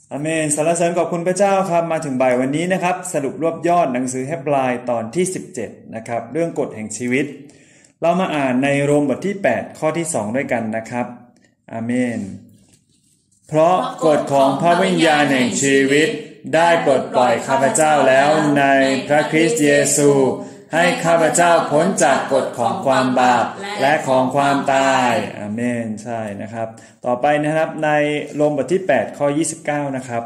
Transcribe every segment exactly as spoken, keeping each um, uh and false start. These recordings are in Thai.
อาเมนสรรเสริญขอบคุณพระเจ้าครับมาถึงบ่ายวันนี้นะครับสรุปรวบยอดหนังสือเฮบรายตอนที่สิบเจ็ดนะครับเรื่องกฎแห่งชีวิตเรามาอ่านในโรมบทที่แปดข้อที่สองด้วยกันนะครับอาเมนเพราะกฎของพระวิญญาณแห่งชีวิตได้ปลดปล่อยข้าพเจ้าแล้วในพระคริสต์เยซูให้ข้าพเจ้าพ้นจากกฎของความบาปและของความตายอาเมนใช่นะครับต่อไปนะครับในโรมบทที่แปดข้อยี่สิบเก้านะครับ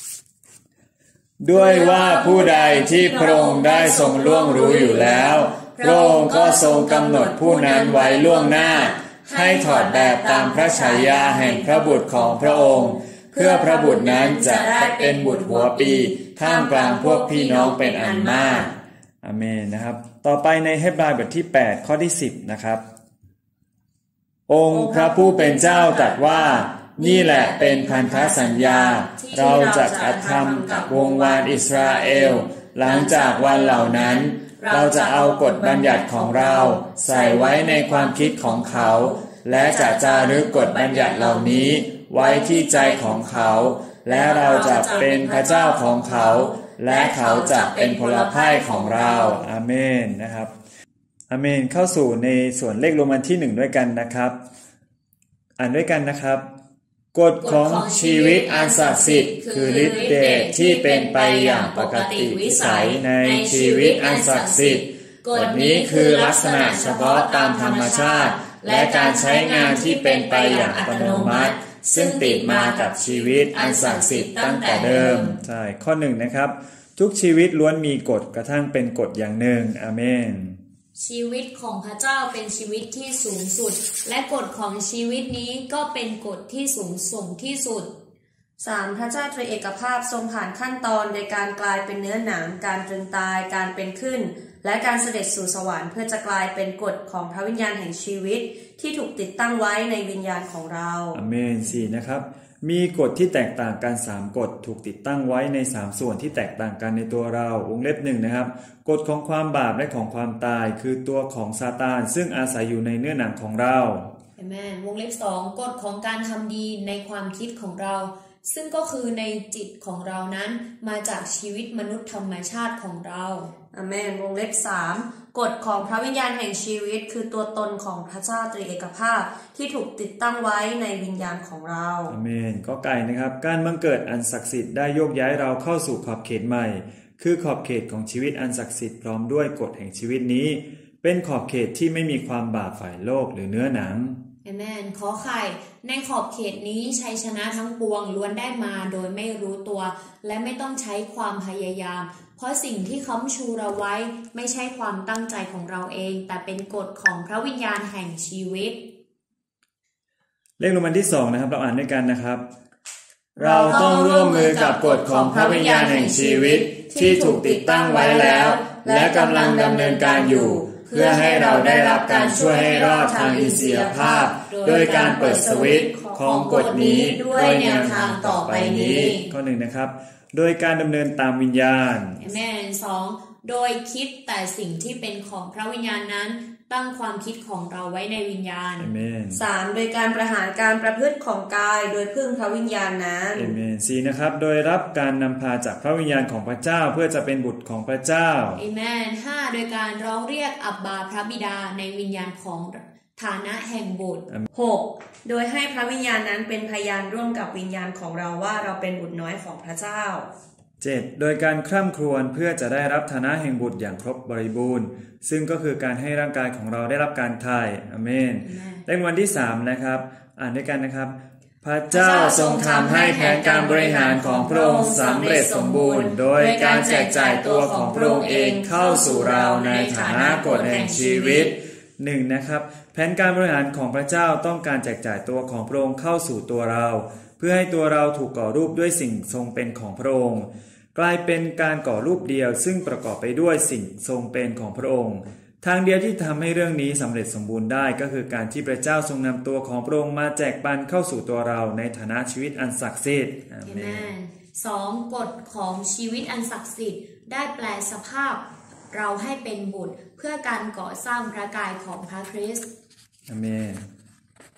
ด้วยว่าผู้ใดที่พระองค์ได้ทรงล่วงรู้อยู่แล้วพระองค์ก็ทรงกำหนดผู้นั้นไว้ล่วงหน้าให้ถอดแบบตามพระฉายาแห่งพระบุตรของพระองค์เพื่อพระบุตรนั้นจะได้เป็นบุตรหัวปีท่ามกลางพวกพี่น้องเป็นอันมากอาเมนนะครับต่อไปในเฮบรายบทที่แปดข้อที่สิบนะครับองค์พระผู้เป็นเจ้าตรัสว่านี่แหละเป็นพันธสัญญาเราจะกระทำกับวงวานอิสราเอลหลังจากวันเหล่านั้นเราจะเอากฎบัญญัติของเราใส่ไว้ในความคิดของเขาและจะจารึกกฎบัญญัติเหล่านี้ไว้ที่ใจของเขาและเราจะเป็นพระเจ้าของเขาและเขาจะเป็นพลพ่ายของเราอาเมนนะครับอาเมนเข้าสู่ในส่วนเลขโรมันที่หนึ่งด้วยกันนะครับอ่านด้วยกันนะครับกฎของชีวิตอันศักดิ์สิทธิ์คือฤทธิ์เดชที่เป็นไปอย่างปกติวิสัยในชีวิตอันศักดิ์สิทธิ์กฎนี้คือลักษณะเฉพาะตามธรรมชาติและการใช้งานที่เป็นไปอย่างอัตโนมัติซึ่งติดมากับชีวิตอันศักดิ์สิทธิ์ตั้งแต่เดิมใช่ข้อหนึ่งนะครับทุกชีวิตล้วนมีกฎกระทั่งเป็นกฎอย่างหนึ่งอาเมนชีวิตของพระเจ้าเป็นชีวิตที่สูงสุดและกฎของชีวิตนี้ก็เป็นกฎที่สูงส่งที่สุดสามพระเจ้าตรีเอกภาพทรงผ่านขั้นตอนในการกลายเป็นเนื้อหนังการตรึงตายการเป็นขึ้นและการเสด็จสู่สวรรค์เพื่อจะกลายเป็นกฎของพระวิญญาณแห่งชีวิตที่ถูกติดตั้งไว้ในวิญญาณของเราอาเมนสี่นะครับมีกฎที่แตกต่างกันสามกฎถูกติดตั้งไว้ในสามส่วนที่แตกต่างกันในตัวเราวงเล็บหนึ่งนะครับกฎของความบาปและของความตายคือตัวของซาตานซึ่งอาศัยอยู่ในเนื้อหนังของเราอาเมนวงเล็บสองกฎของการทำดีในความคิดของเราซึ่งก็คือในจิตของเรานั้นมาจากชีวิตมนุษย์ธรรมชาติของเราอาเมนวงเล็บสามกฎของพระวิญญาณแห่งชีวิตคือตัวตนของพระเจ้าตรีเอกภาพที่ถูกติดตั้งไว้ในวิญญาณของเราอาเมนก็ไก่นะครับการบังเกิดอันศักดิ์สิทธิ์ได้โยกย้ายเราเข้าสู่ขอบเขตใหม่คือขอบเขตของชีวิตอันศักดิ์สิทธิ์พร้อมด้วยกฎแห่งชีวิตนี้เป็นขอบเขตที่ไม่มีความบาปฝ่ายโลกหรือเนื้อหนังอาเมนขอไข่ในขอบเขตนี้ชัยชนะทั้งปวงล้วนได้มาโดยไม่รู้ตัวและไม่ต้องใช้ความพยายามเพราะสิ่งที่ค้ำชูเราไว้ไม่ใช่ความตั้งใจของเราเองแต่เป็นกฎของพระวิญญาณแห่งชีวิตเลขโรมันที่สองนะครับเราอ่านด้วยกันนะครับเราต้องร่วมมือกับกฎของพระวิญญาณแห่งชีวิตที่ถูกติดตั้งไว้แล้วและกำลังดำเนินการอยู่เพื่อให้เราได้รับการช่วยให้รอดทางอิสริยภาพโดยการเปิดสวิตช์ของกฎนี้ด้วยแนวทางต่อไปนี้ข้อหนึ่งนะครับโดยการดำเนินตามวิญญาณอาเมนสองโดยคิดแต่สิ่งที่เป็นของพระวิญญาณนั้นตั้งความคิดของเราไว้ในวิญญาณอาเมนสามโดยการประหารการประพฤติของกายโดยพึ่งพระวิญญาณนั้นอาเมนสี่นะครับโดยรับการนำพาจากพระวิญญาณของพระเจ้าเพื่อจะเป็นบุตรของพระเจ้าอาเมนห้าโดยการร้องเรียกอับบาพระบิดาในวิญญาณของฐานะแห่งบุตรหกโดยให้พระวิญญาณนั้นเป็นพยานร่วมกับวิญญาณของเราว่าเราเป็นบุตรน้อยของพระเจ้าเจ็ดโดยการคร่ำครวญเพื่อจะได้รับฐานะแห่งบุตรอย่างครบบริบูรณ์ซึ่งก็คือการให้ร่างกายของเราได้รับการไถ่อาเมนเลขวันที่สามนะครับอ่านด้วยกันนะครับพระเจ้าทรงทำให้แผนการบริหารของพระองค์สำเร็จสมบูรณ์โดยการแจกจ่ายตัวของพระองค์เองเข้าสู่เราในฐานะกฎแห่งชีวิตหนึ่งนะครับแผนการบริหารของพระเจ้าต้องการแจกจ่ายตัวของพระองค์เข้าสู่ตัวเราเพื่อให้ตัวเราถูกก่อรูปด้วยสิ่งทรงเป็นของพระองค์กลายเป็นการก่อรูปเดียวซึ่งประกอบไปด้วยสิ่งทรงเป็นของพระองค์ทางเดียวที่ทำให้เรื่องนี้สำเร็จสมบูรณ์ได้ก็คือการที่พระเจ้าทรงนำตัวของพระองค์มาแจกปันเข้าสู่ตัวเราในฐานะชีวิตอันศักดิ์สิทธิ์อาเมนสองกฎของชีวิตอันศักดิ์สิทธิ์ได้แปลสภาพเราให้เป็นบุตรเพื่อการก่อสร้างพระกายของพระคริสต์อาเมน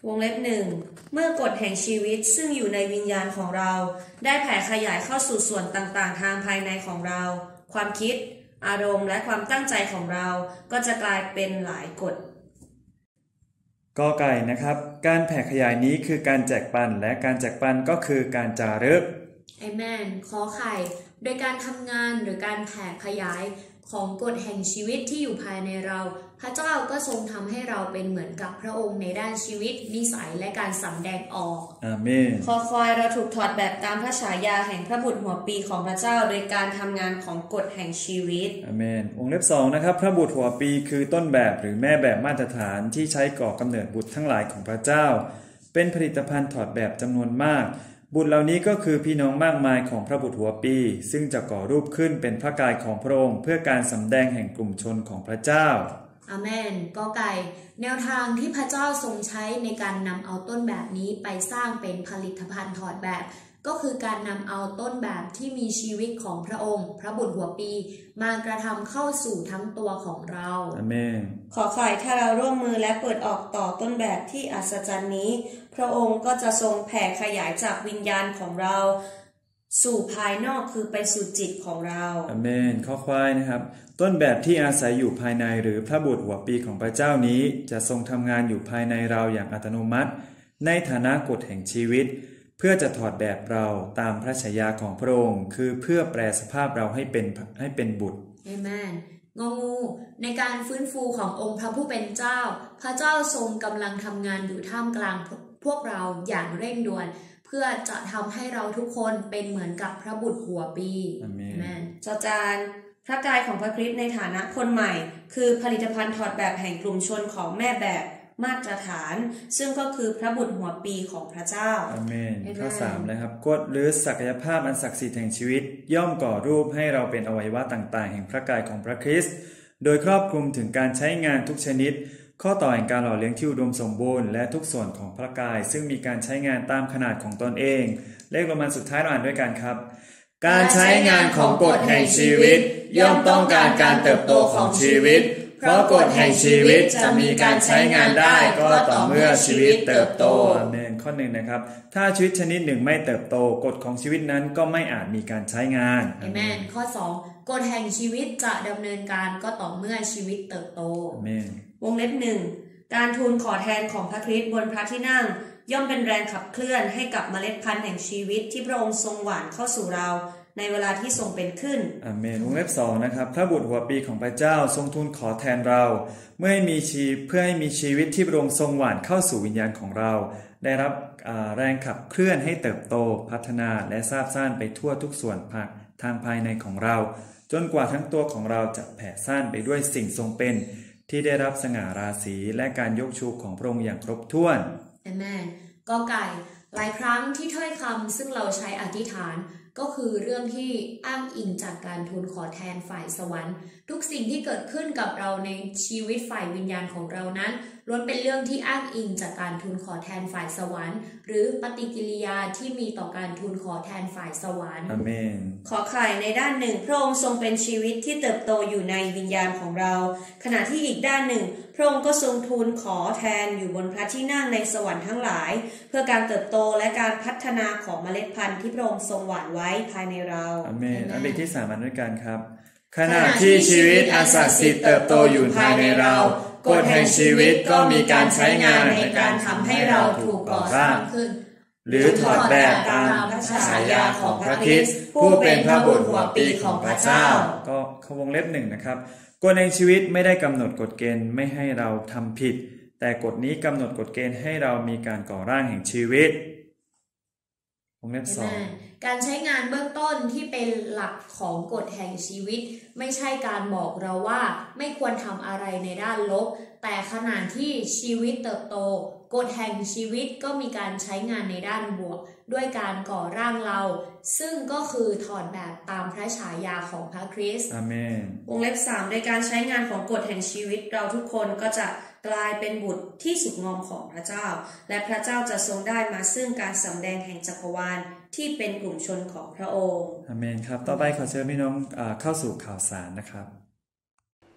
วงเล็บหนึ่งเมื่อกฎแห่งชีวิตซึ่งอยู่ในวิญญาณของเราได้แผ่ขยายเข้าสู่ส่วนต่างๆทางภายในของเราความคิดอารมณ์และความตั้งใจของเราก็จะกลายเป็นหลายกฎกอไก่นะครับการแผ่ขยายนี้คือการแจกปันและการแจกปันก็คือการจารึกเอเมนขอไข่โดยการทำงานหรือการแผ่ขยายของกฎแห่งชีวิตที่อยู่ภายในเราพระเจ้าก็ทรงทำให้เราเป็นเหมือนกับพระองค์ในด้านชีวิตนิสัยและการสำแดงออกอาเมนคอควายเราถูกถอดแบบตามพระฉายาแห่งพระบุตรหัวปีของพระเจ้าโดยการทำงานของกฎแห่งชีวิตอาเมนวงเล็บสองนะครับพระบุตรหัวปีคือต้นแบบหรือแม่แบบมาตรฐานที่ใช้ก่อกำเนิดบุตรทั้งหลายของพระเจ้าเป็นผลิตภัณฑ์ถอดแบบจำนวนมากบุตรเหล่านี้ก็คือพี่น้องมากมายของพระบุตรหัวปีซึ่งจะก่อรูปขึ้นเป็นพระกายของพระองค์เพื่อการสำแดงแห่งกลุ่มชนของพระเจ้าอาเมนกอไก่แนวทางที่พระเจ้าทรงใช้ในการนำเอาต้นแบบนี้ไปสร้างเป็นผลิตภัณฑ์ถอดแบบก็คือการนำเอาต้นแบบที่มีชีวิตของพระองค์พระบุตรหัวปีมากระทำเข้าสู่ทั้งตัวของเราอาเมนขอข่ายถ้าเราร่วมมือและเปิดออกต่อต้นแบบที่อัศจรรย์นี้พระองค์ก็จะทรงแผ่ขยายจากวิญญาณของเราสู่ภายนอกคือไปสู่จิตของเราอาเมนข้อควายนะครับต้นแบบที่อาศัยอยู่ภายในหรือพระบุตรหัวปีของพระเจ้านี้จะทรงทำงานอยู่ภายในเราอย่างอัตโนมัติในฐานะกฎแห่งชีวิตเพื่อจะถอดแบบเราตามพระฉายาของพระองค์คือเพื่อแปลสภาพเราให้เป็นให้เป็นบุตรเอเมนงองูในการฟื้นฟูขององค์พระผู้เป็นเจ้าพระเจ้าทรงกำลังทำงานอยู่ท่ามกลางพวกเราอย่างเร่งด่วนเพื่อจะทำให้เราทุกคนเป็นเหมือนกับพระบุตรหัวปีอาเมนจอจานพระกายของพระคริสต์ในฐานะคนใหม่คือผลิตภัณฑ์ถอดแบบแห่งกลุ่มชนของแม่แบบมาตรฐานซึ่งก็คือพระบุตรหัวปีของพระเจ้าอาเมนข้อสามนะครับกฎหรือศักยภาพอันศักดิ์สิทธิ์แห่งชีวิตย่อมก่อรูปให้เราเป็นอวัยวะต่างๆแห่งพระกายของพระคริสต์โดยครอบคลุมถึงการใช้งานทุกชนิดข้อต่อแห่งการหล่อเลี้ยงที่อุดมสมบูรณ์และทุกส่วนของพระกายซึ่งมีการใช้งานตามขนาดของตนเองเลขโรมันสุดท้ายเราอ่านด้วยกันครับการใช้งานของกฎแห่งชีวิตย่อมต้องการการเติบโตของชีวิตเพราะกฎแห่งชีวิตจะมีการใช้งานได้ก็ต่อเมื่อชีวิตเติบโตอาเมนข้อหนึ่งนะครับถ้าชีวิตชนิดหนึ่งไม่เติบโตกฎของชีวิตนั้นก็ไม่อาจมีการใช้งานอาเมนข้อสองกฎแห่งชีวิตจะดำเนินการก็ต่อเมื่อชีวิตเติบโตอาเมนวงเล็บหนึ่งการทูลขอแทนของพระคริสต์บนพระที่นั่งย่อมเป็นแรงขับเคลื่อนให้กับเมล็ดพันธุ์แห่งชีวิตที่พระองค์ทรงหว่านเข้าสู่เราในเวลาที่ทรงเป็นขึ้นอาเมนวงเล็บสองนะครับพระบุตรหัวปีของพระเจ้าทรงทูลขอแทนเราเมื่อให้มีชีเพื่อให้มีชีวิตที่พระองค์ทรงหว่านเข้าสู่วิญญาณของเราได้รับแรงขับเคลื่อนให้เติบโตพัฒนาและซาบซ่านไปทั่วทุกส่วนภาคทางภายในของเราจนกว่าทั้งตัวของเราจะแผ่ซ่านไปด้วยสิ่งทรงเป็นที่ได้รับสง่าราศีและการยกชูของพระองค์อย่างครบถ้วนอาเมนกอไก่หลายครั้งที่ถ้อยคำซึ่งเราใช้อธิษฐานก็คือเรื่องที่อ้างอิงจากการทูลขอแทนฝ่ายสวรรค์ทุกสิ่งที่เกิดขึ้นกับเราในชีวิตฝ่ายวิญญาณของเรานั้นล้วนเป็นเรื่องที่อ้างอิงจากการทูลขอแทนฝ่ายสวรรค์หรือปฏิกิริยาที่มีต่อการทูลขอแทนฝ่ายสวรรค์อาเมนขอข่ายในด้านหนึ่งพระองค์ทรงเป็นชีวิตที่เติบโตอยู่ในวิญญาณของเราขณะที่อีกด้านหนึ่งพระองค์ก็ทรงทูลขอแทนอยู่บนพระที่นั่งในสวรรค์ทั้งหลายเพื่อการเติบโตและการพัฒนาของเมล็ดพันธุ์ที่พระองค์ทรงหว่านไว้ภายในเราอาเมนอันเลขที่สามอันด้วยกันครับขณะที่ชีวิตอันศักดิ์สิทธิ์เติบโตอยู่ภายในเรากฎแห่งชีวิตก็มีการใช้งานในการทำให้เราถูกก่อสร้างขึ้นหรือถอดแบบตามพระฉายาของพระคริสต์ผู้เป็นพระบุตรหัวปีของพระเจ้าก็วงเล็บหนึ่งนะครับกฎแห่งชีวิตไม่ได้กำหนดกฎเกณฑ์ไม่ให้เราทำผิดแต่กฎนี้กำหนดกฎเกณฑ์ให้เรามีการก่อร่างแห่งชีวิตวงเล็บสองการใช้งานเบื้องต้นที่เป็นหลักของกฎแห่งชีวิตไม่ใช่การบอกเราว่าไม่ควรทำอะไรในด้านลบแต่ขณะที่ชีวิตเติบโตกฎแห่งชีวิตก็มีการใช้งานในด้านบวกด้วยการก่อร่างเราซึ่งก็คือถอดแบบตามพระฉายาของพระคริสต์อาเมนวงเล็บสามโดยการใช้งานของกฎแห่งชีวิตเราทุกคนก็จะกลายเป็นบุตรที่สุขงอมของพระเจ้าและพระเจ้าจะทรงได้มาซึ่งการสำแดงแห่งจักรวาลที่เป็นกลุ่มชนของพระองค์อาเมนครับต่อไปขอเชิญพี่น้องเข้าสู่ข่าวสารนะครับ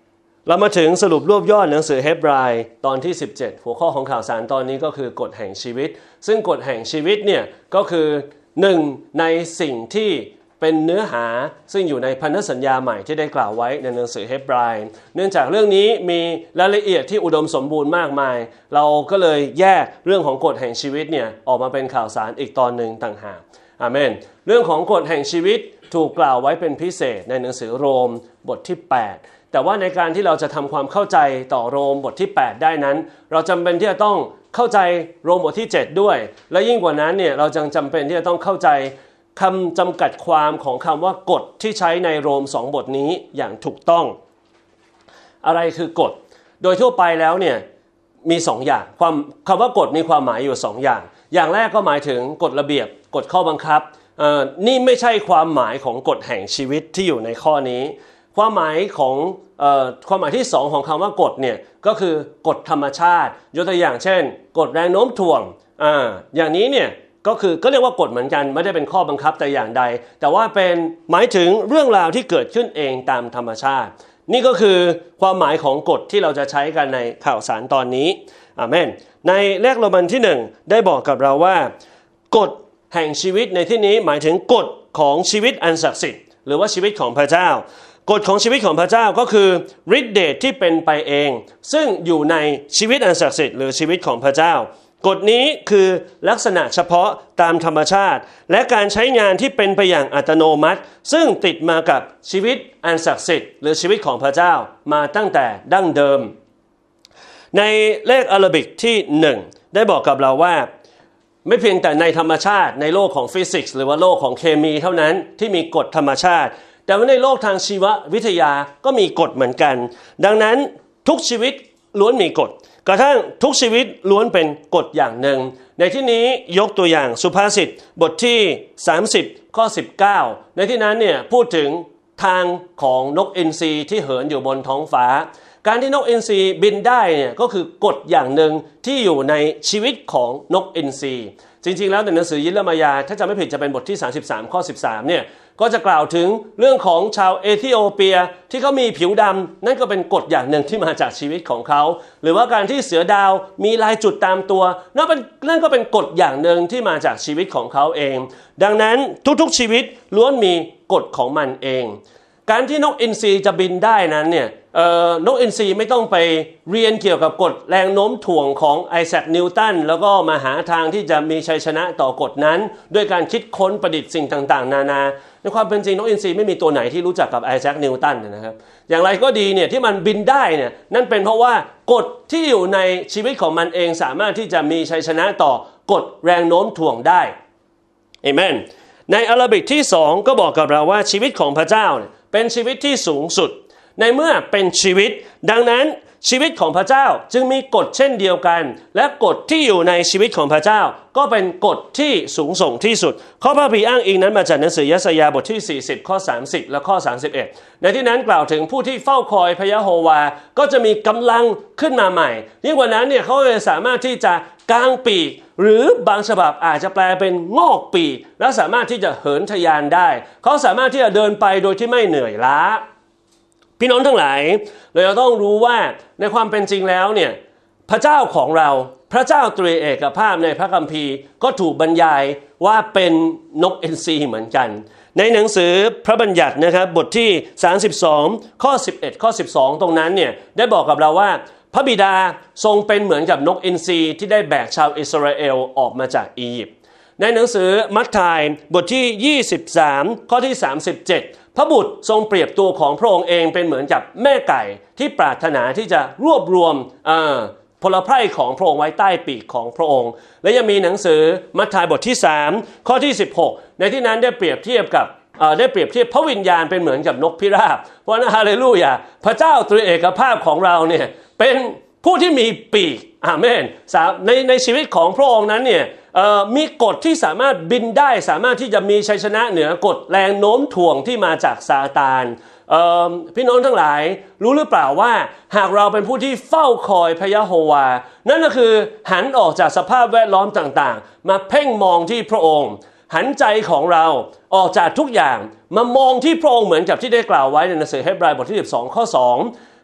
เรามาถึงสรุปรวบยอดหนังสือเฮบรายตอนที่สิบเจ็ดหัวข้อของข่าวสารตอนนี้ก็คือกฎแห่งชีวิตซึ่งกฎแห่งชีวิตเนี่ยก็คือหนึ่งในสิ่งที่เป็นเนื้อหาซึ่งอยู่ในพันธสัญญาใหม่ที่ได้กล่าวไว้ในหนังสือเฮบรายเนื่องจากเรื่องนี้มีรายละเอียดที่อุดมสมบูรณ์มากมายเราก็เลยแยกเรื่องของกฎแห่งชีวิตเนี่ยออกมาเป็นข่าวสารอีกตอนหนึ่งต่างหากอาเมนเรื่องของกฎแห่งชีวิตถูกกล่าวไว้เป็นพิเศษในหนังสือโรมบทที่แปดแต่ว่าในการที่เราจะทำความเข้าใจต่อโรมบทที่แปดได้นั้นเราจำเป็นที่จะต้องเข้าใจโรมบทที่เจ็ดด้วยและยิ่งกว่านั้นเนี่ยเราจึงจำเป็นที่จะต้องเข้าใจคำจำกัดความของคำว่ากฎที่ใช้ในโรมสองบทนี้อย่างถูกต้องอะไรคือกฎโดยทั่วไปแล้วเนี่ยมีสองอย่างความคำว่ากฎมีความหมายอยู่สองอย่างอย่างแรกก็หมายถึงกฎระเบียบกฎข้อบังคับเอ่อนี่ไม่ใช่ความหมายของกฎแห่งชีวิตที่อยู่ในข้อนี้ความหมายของเอ่อความหมายที่สองของคำว่ากฎเนี่ยก็คือกฎธรรมชาติยกตัวอย่างเช่นกฎแรงโน้มถ่วงอ่าอย่างนี้เนี่ยก็คือก็เรียกว่ากฎเหมือนกันไม่ได้เป็นข้อบังคับแต่อย่างใดแต่ว่าเป็นหมายถึงเรื่องราวที่เกิดขึ้นเองตามธรรมชาตินี่ก็คือความหมายของกฎที่เราจะใช้กันในข่าวสารตอนนี้อาเมนในเลขโรมันที่หนึ่งได้บอกกับเราว่ากฎแห่งชีวิตในที่นี้หมายถึงกฎของชีวิตอันศักดิ์สิทธิ์หรือว่าชีวิตของพระเจ้ากฎของชีวิตของพระเจ้าก็คือฤทธิเดชที่เป็นไปเองซึ่งอยู่ในชีวิตอันศักดิ์สิทธิ์หรือชีวิตของพระเจ้ากฎนี้คือลักษณะเฉพาะตามธรรมชาติและการใช้งานที่เป็นไปอย่างอัตโนมัติซึ่งติดมากับชีวิตอันศักดิ์สิทธิ์หรือชีวิตของพระเจ้ามาตั้งแต่ดั้งเดิมในเลขอาราบิกที่หนึ่งได้บอกกับเราว่าไม่เพียงแต่ในธรรมชาติในโลกของฟิสิกส์หรือว่าโลกของเคมีเท่านั้นที่มีกฎธรรมชาติแต่ว่าในโลกทางชีววิทยาก็มีกฎเหมือนกันดังนั้นทุกชีวิตล้วนมีกฎกระทั่งทุกชีวิตล้วนเป็นกฎอย่างหนึ่งในที่นี้ยกตัวอย่างสุภาษิตบทที่สามสิบข้อสิบเก้าในที่นั้นเนี่ยพูดถึงทางของนกอินทรีที่เหินอยู่บนท้องฟ้าการที่นกอินทรีบินได้เนี่ยก็คือกฎอย่างหนึ่งที่อยู่ในชีวิตของนกอินทรีจริงๆแล้วในหนังสือยิรมยาถ้าจำไม่ผิดจะเป็นบทที่สามสิบสามข้อสิบสามเนี่ยก็จะกล่าวถึงเรื่องของชาวเอธิโอเปียที่เขามีผิวดำนั่นก็เป็นกฎอย่างหนึ่งที่มาจากชีวิตของเขาหรือว่าการที่เสือดาวมีลายจุดตามตัวนั่นเป็นนั่นก็เป็นกฎอย่างหนึ่งที่มาจากชีวิตของเขาเองดังนั้นทุกๆชีวิตล้วนมีกฎของมันเองการที่นกอินทรีจะบินได้นั้นเนี่ยเอ่อนกอินทรีไม่ต้องไปเรียนเกี่ยวกับกฎแรงโน้มถ่วงของไอแซคนิวตันแล้วก็มาหาทางที่จะมีชัยชนะต่อกฎนั้นด้วยการคิดค้นประดิษฐ์สิ่งต่างๆนานาในความเป็นจริงนกอินทรีไม่มีตัวไหนที่รู้จักกับไอแซคนิวตันนะครับอย่างไรก็ดีเนี่ยที่มันบินได้เนี่ยนั่นเป็นเพราะว่ากฎที่อยู่ในชีวิตของมันเองสามารถที่จะมีชัยชนะต่อกฎแรงโน้มถ่วงได้เอเมนในอาราบิกที่สองก็บอกกับเราว่าชีวิตของพระเจ้าเนี่ยเป็นชีวิตที่สูงสุดในเมื่อเป็นชีวิตดังนั้นชีวิตของพระเจ้าจึงมีกฎเช่นเดียวกันและกฎที่อยู่ในชีวิตของพระเจ้าก็เป็นกฎที่สูงส่งที่สุดข้อพระบีอ้างอิงนั้นมาจากหนังสือยะสยาบทที่สี่สิบข้อสามสิบและข้อสามสิบเอ็ดในที่นั้นกล่าวถึงผู้ที่เฝ้าคอยพระยะโฮวาก็จะมีกำลังขึ้นมาใหม่ยิ่งกว่านั้นเนี่ยเขาจะสามารถที่จะกางปีกหรือบางฉบับอาจจะแปลเป็นงอกปีกและสามารถที่จะเหินทะยานได้เขาสามารถที่จะเดินไปโดยที่ไม่เหนื่อยล้าพี่น้องทั้งหลายเราจะต้องรู้ว่าในความเป็นจริงแล้วเนี่ยพระเจ้าของเราพระเจ้าตรีเอกภาพในพระคัมภีร์ก็ถูกบรรยายว่าเป็นนกอินทรีเหมือนกันในหนังสือพระบัญญัตินะครับบทที่สามสิบสองข้อสิบเอ็ดข้อสิบสองตรงนั้นเนี่ยได้บอกกับเราว่าพระบิดาทรงเป็นเหมือนกับนกอินทรีที่ได้แบกชาวอิสราเอลออกมาจากอียิปต์ในหนังสือมัทธิวบทที่ยี่สิบสามข้อที่สามสิบเจ็ดพระบุตรทรงเปรียบตัวของพระองค์เองเป็นเหมือนกับแม่ไก่ที่ปรารถนาที่จะรวบรวมพลไพร่ของพระองค์ไว้ใต้ปีกของพระองค์และยังมีหนังสือมัทธิวบทที่สามข้อที่สิบหกในที่นั้นได้เปรียบเทียบกับได้เปรียบเทียบพระวิญญาณเป็นเหมือนกับนกพิราบเพราะนั้นฮาเลลูยาพระเจ้าตรีเอกภาพของเราเนี่ยเป็นผู้ที่มีปีกอาเมนในในชีวิตของพระองค์นั้นเนี่ยมีกฎที่สามารถบินได้สามารถที่จะมีชัยชนะเหนือกฎแรงโน้มถ่วงที่มาจากซาตานพี่น้องทั้งหลายรู้หรือเปล่าว่าหากเราเป็นผู้ที่เฝ้าคอยพระยะโฮวานั่นก็คือหันออกจากสภาพแวดล้อมต่างๆมาเพ่งมองที่พระองค์หันใจของเราออกจากทุกอย่างมามองที่พระองค์เหมือนกับที่ได้กล่าวไว้ในหนังสือเฮบรายบทที่สิบสองข้อสอง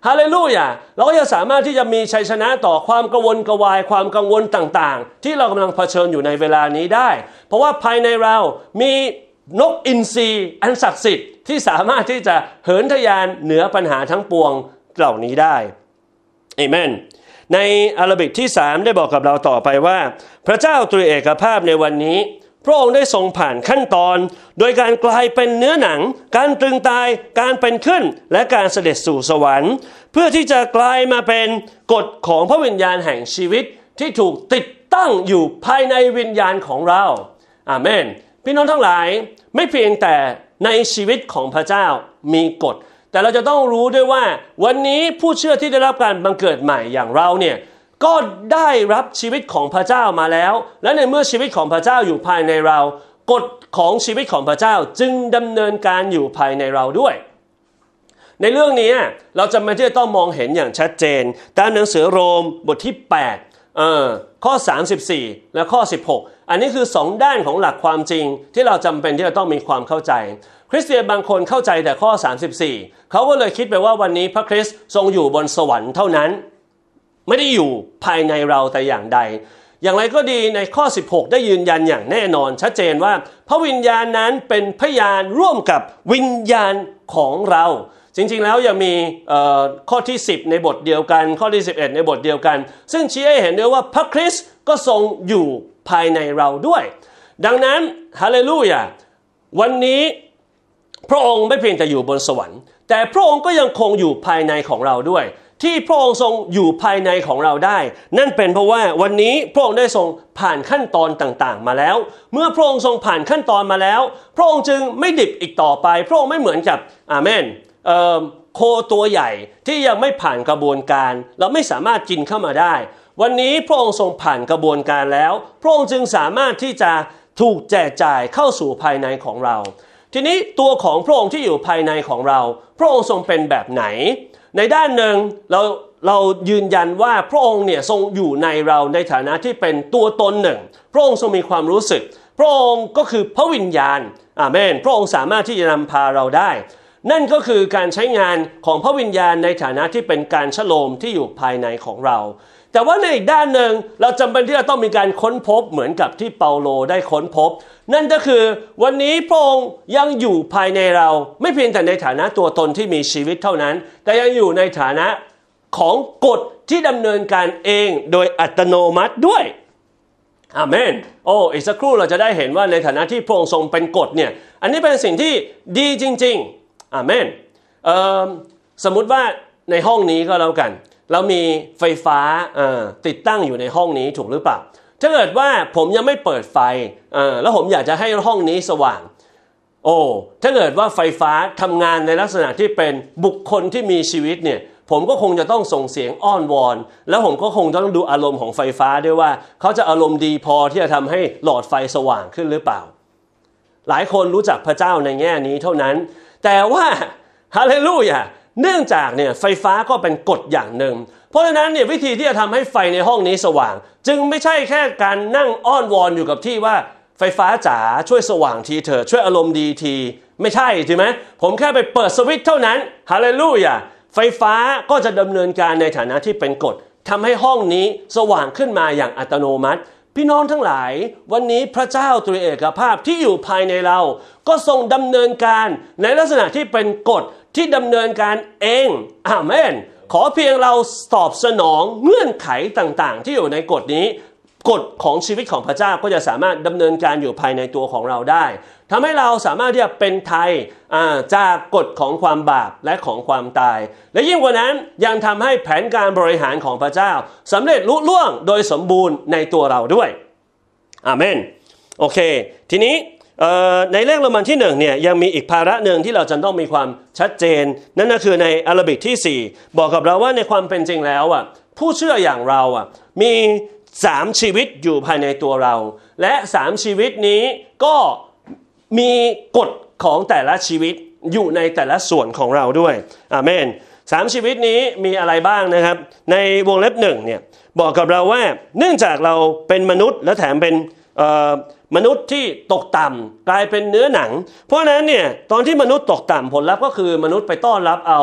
ฮาเลลูยาเราก็จะสามารถที่จะมีชัยชนะต่อความกังวลกวายความกังวลต่างๆที่เรากำลังเผชิญอยู่ในเวลานี้ได้เพราะว่าภายในเรามีนกอินทรีอันศักดิ์สิทธิ์ที่สามารถที่จะเหินทะยานเหนือปัญหาทั้งปวงเหล่านี้ได้เอเมนในอาราบิกที่สามได้บอกกับเราต่อไปว่าพระเจ้าตรีเอกภาพในวันนี้พระองค์ได้ทรงผ่านขั้นตอนโดยการกลายเป็นเนื้อหนังการตรึงตายการเป็นขึ้นและการเสด็จสู่สวรรค์เพื่อที่จะกลายมาเป็นกฎของพระวิญญาณแห่งชีวิตที่ถูกติดตั้งอยู่ภายในวิญญาณของเราอาเมนพี่น้องทั้งหลายไม่เพียงแต่ในชีวิตของพระเจ้ามีกฎแต่เราจะต้องรู้ด้วยว่าวันนี้ผู้เชื่อที่ได้รับการบังเกิดใหม่อย่างเราเนี่ยก็ได้รับชีวิตของพระเจ้ามาแล้วและในเมื่อชีวิตของพระเจ้าอยู่ภายในเรากฎของชีวิตของพระเจ้าจึงดำเนินการอยู่ภายในเราด้วยในเรื่องนี้เราจำเป็นที่จะต้องมองเห็นอย่างชัดเจนตามหนังสือโรมบทที่แปดเอ่อข้อสามสิบสี่และข้อสิบหกอันนี้คือสองด้านของหลักความจริงที่เราจำเป็นที่จะต้องมีความเข้าใจคริสเตียนบางคนเข้าใจแต่ข้อสามสิบสี่เขาก็เลยคิดไปว่าวันนี้พระคริสต์ทรงอยู่บนสวรรค์เท่านั้นไม่ได้อยู่ภายในเราแต่อย่างใดอย่างไรก็ดีในข้อสิบหกได้ยืนยันอย่างแน่นอนชัดเจนว่าพระวิญญาณนั้นเป็นพยานร่วมกับวิญญาณของเราจริงๆแล้วยังมีข้อที่สิบในบทเดียวกันข้อที่สิบเอ็ดในบทเดียวกันซึ่งชี้ให้เห็นด้วยว่าพระคริสต์ก็ทรงอยู่ภายในเราด้วยดังนั้นฮาเลลูยาวันนี้พระองค์ไม่เพียงแต่อยู่บนสวรรค์แต่พระองค์ก็ยังคงอยู่ภายในของเราด้วยที่พระองค์ทรงอยู่ภายในของเราได้นั่นเป็นเพราะว่าวันนี้พระองค์ได้ทรงผ่านขั้นตอนต่างๆมาแล้วเมื่อพระองค์ทรงผ่านขั้นตอนมาแล้วพระองค์จึงไม่ดิบอีกต่อไปพระองค์ไม่เหมือนกับอาเมนเอ่อโคตัวใหญ่ที่ยังไม่ผ่านกระบวนการเราไม่สามารถกินเข้ามาได้วันนี้พระองค์ทรงผ่านกระบวนการแล้วพระองค์จึงสามารถที่จะถูกแจกจ่ายเข้าสู่ภายในของเราทีนี้ตัวของพระองค์ที่อยู่ภายในของเราพระองค์ทรงเป็นแบบไหนในด้านหนึ่งเราเรายืนยันว่าพระองค์เนี่ยทรงอยู่ในเราในฐานะที่เป็นตัวตนหนึ่งพระองค์ทรงมีความรู้สึกพระองค์ก็คือพระวิญญาณอาเมนพระองค์สามารถที่จะนำพาเราได้นั่นก็คือการใช้งานของพระวิญญาณในฐานะที่เป็นการชโลมที่อยู่ภายในของเราแต่ว่าในอีกด้านหนึ่งเราจำเป็นที่จะต้องมีการค้นพบเหมือนกับที่เปาโลได้ค้นพบนั่นก็คือวันนี้พระองค์ยังอยู่ภายในเราไม่เพียงแต่ในฐานะตัวตนที่มีชีวิตเท่านั้นแต่ยังอยู่ในฐานะของกฎที่ดำเนินการเองโดยอัตโนมัติด้วยอาเมนโอ้อีกสักครู่เราจะได้เห็นว่าในฐานะที่พระองค์ทรงเป็นกฎเนี่ยอันนี้เป็นสิ่งที่ดีจริงๆอาเมนเอ่อสมมุติว่าในห้องนี้ก็แล้วกันเรามีไฟฟ้าติดตั้งอยู่ในห้องนี้ถูกหรือเปล่าถ้าเกิดว่าผมยังไม่เปิดไฟแล้วผมอยากจะให้ห้องนี้สว่างโอ้ถ้าเกิดว่าไฟฟ้าทำงานในลักษณะที่เป็นบุคคลที่มีชีวิตเนี่ยผมก็คงจะต้องส่งเสียงอ้อนวอนแล้วผมก็คงต้องดูอารมณ์ของไฟฟ้าด้วยว่าเขาจะอารมณ์ดีพอที่จะทำให้หลอดไฟสว่างขึ้นหรือเปล่าหลายคนรู้จักพระเจ้าในแง่นี้เท่านั้นแต่ว่าฮาเลลูยาเนื่องจากเนี่ยไฟฟ้าก็เป็นกฎอย่างหนึ่งเพราะฉะนั้นเนี่ยวิธีที่จะทำให้ไฟในห้องนี้สว่างจึงไม่ใช่แค่การนั่งอ้อนวอนอยู่กับที่ว่าไฟฟ้าจ๋าช่วยสว่างทีเถอะช่วยอารมณ์ดีทีไม่ใช่ใช่ไหมผมแค่ไปเปิดสวิตช์เท่านั้นฮาเลลูยาไฟฟ้าก็จะดำเนินการในฐานะที่เป็นกฎทำให้ห้องนี้สว่างขึ้นมาอย่างอัตโนมัติพี่น้องทั้งหลายวันนี้พระเจ้าตรีเอกภาพที่อยู่ภายในเราก็ทรงดำเนินการในลักษณะที่เป็นกฎที่ดำเนินการเองอาเมนขอเพียงเราตอบสนองเงื่อนไขต่างๆที่อยู่ในกฎนี้กฎของชีวิตของพระเจ้าก็จะสามารถดำเนินการอยู่ภายในตัวของเราได้ทำให้เราสามารถที่จะเป็นไทยจากกฎของความบาปและของความตายและยิ่งกว่านั้นยังทำให้แผนการบริหารของพระเจ้าสำเร็จลุล่วงโดยสมบูรณ์ในตัวเราด้วยอาเมนโอเคทีนี้ในเลขโรมันที่หนึ่งเนี่ยยังมีอีกภาระหนึ่งที่เราจะต้องมีความชัดเจนนั่นก็คือในอาราบิกที่สี่บอกกับเราว่าในความเป็นจริงแล้วอ่ะผู้เชื่ออย่างเราอ่ะมีสามชีวิตอยู่ภายในตัวเราและสามชีวิตนี้ก็มีกฎของแต่ละชีวิตอยู่ในแต่ละส่วนของเราด้วยอาเมนสามชีวิตนี้มีอะไรบ้างนะครับในวงเล็บหนึ่งเนี่ยบอกกับเราว่าเนื่องจากเราเป็นมนุษย์และแถมเป็นมนุษย์ที่ตกต่ำกลายเป็นเนื้อหนังเพราะนั้นเนี่ยตอนที่มนุษย์ตกต่ำผลลัพธ์ก็คือมนุษย์ไปต้อนรับเอา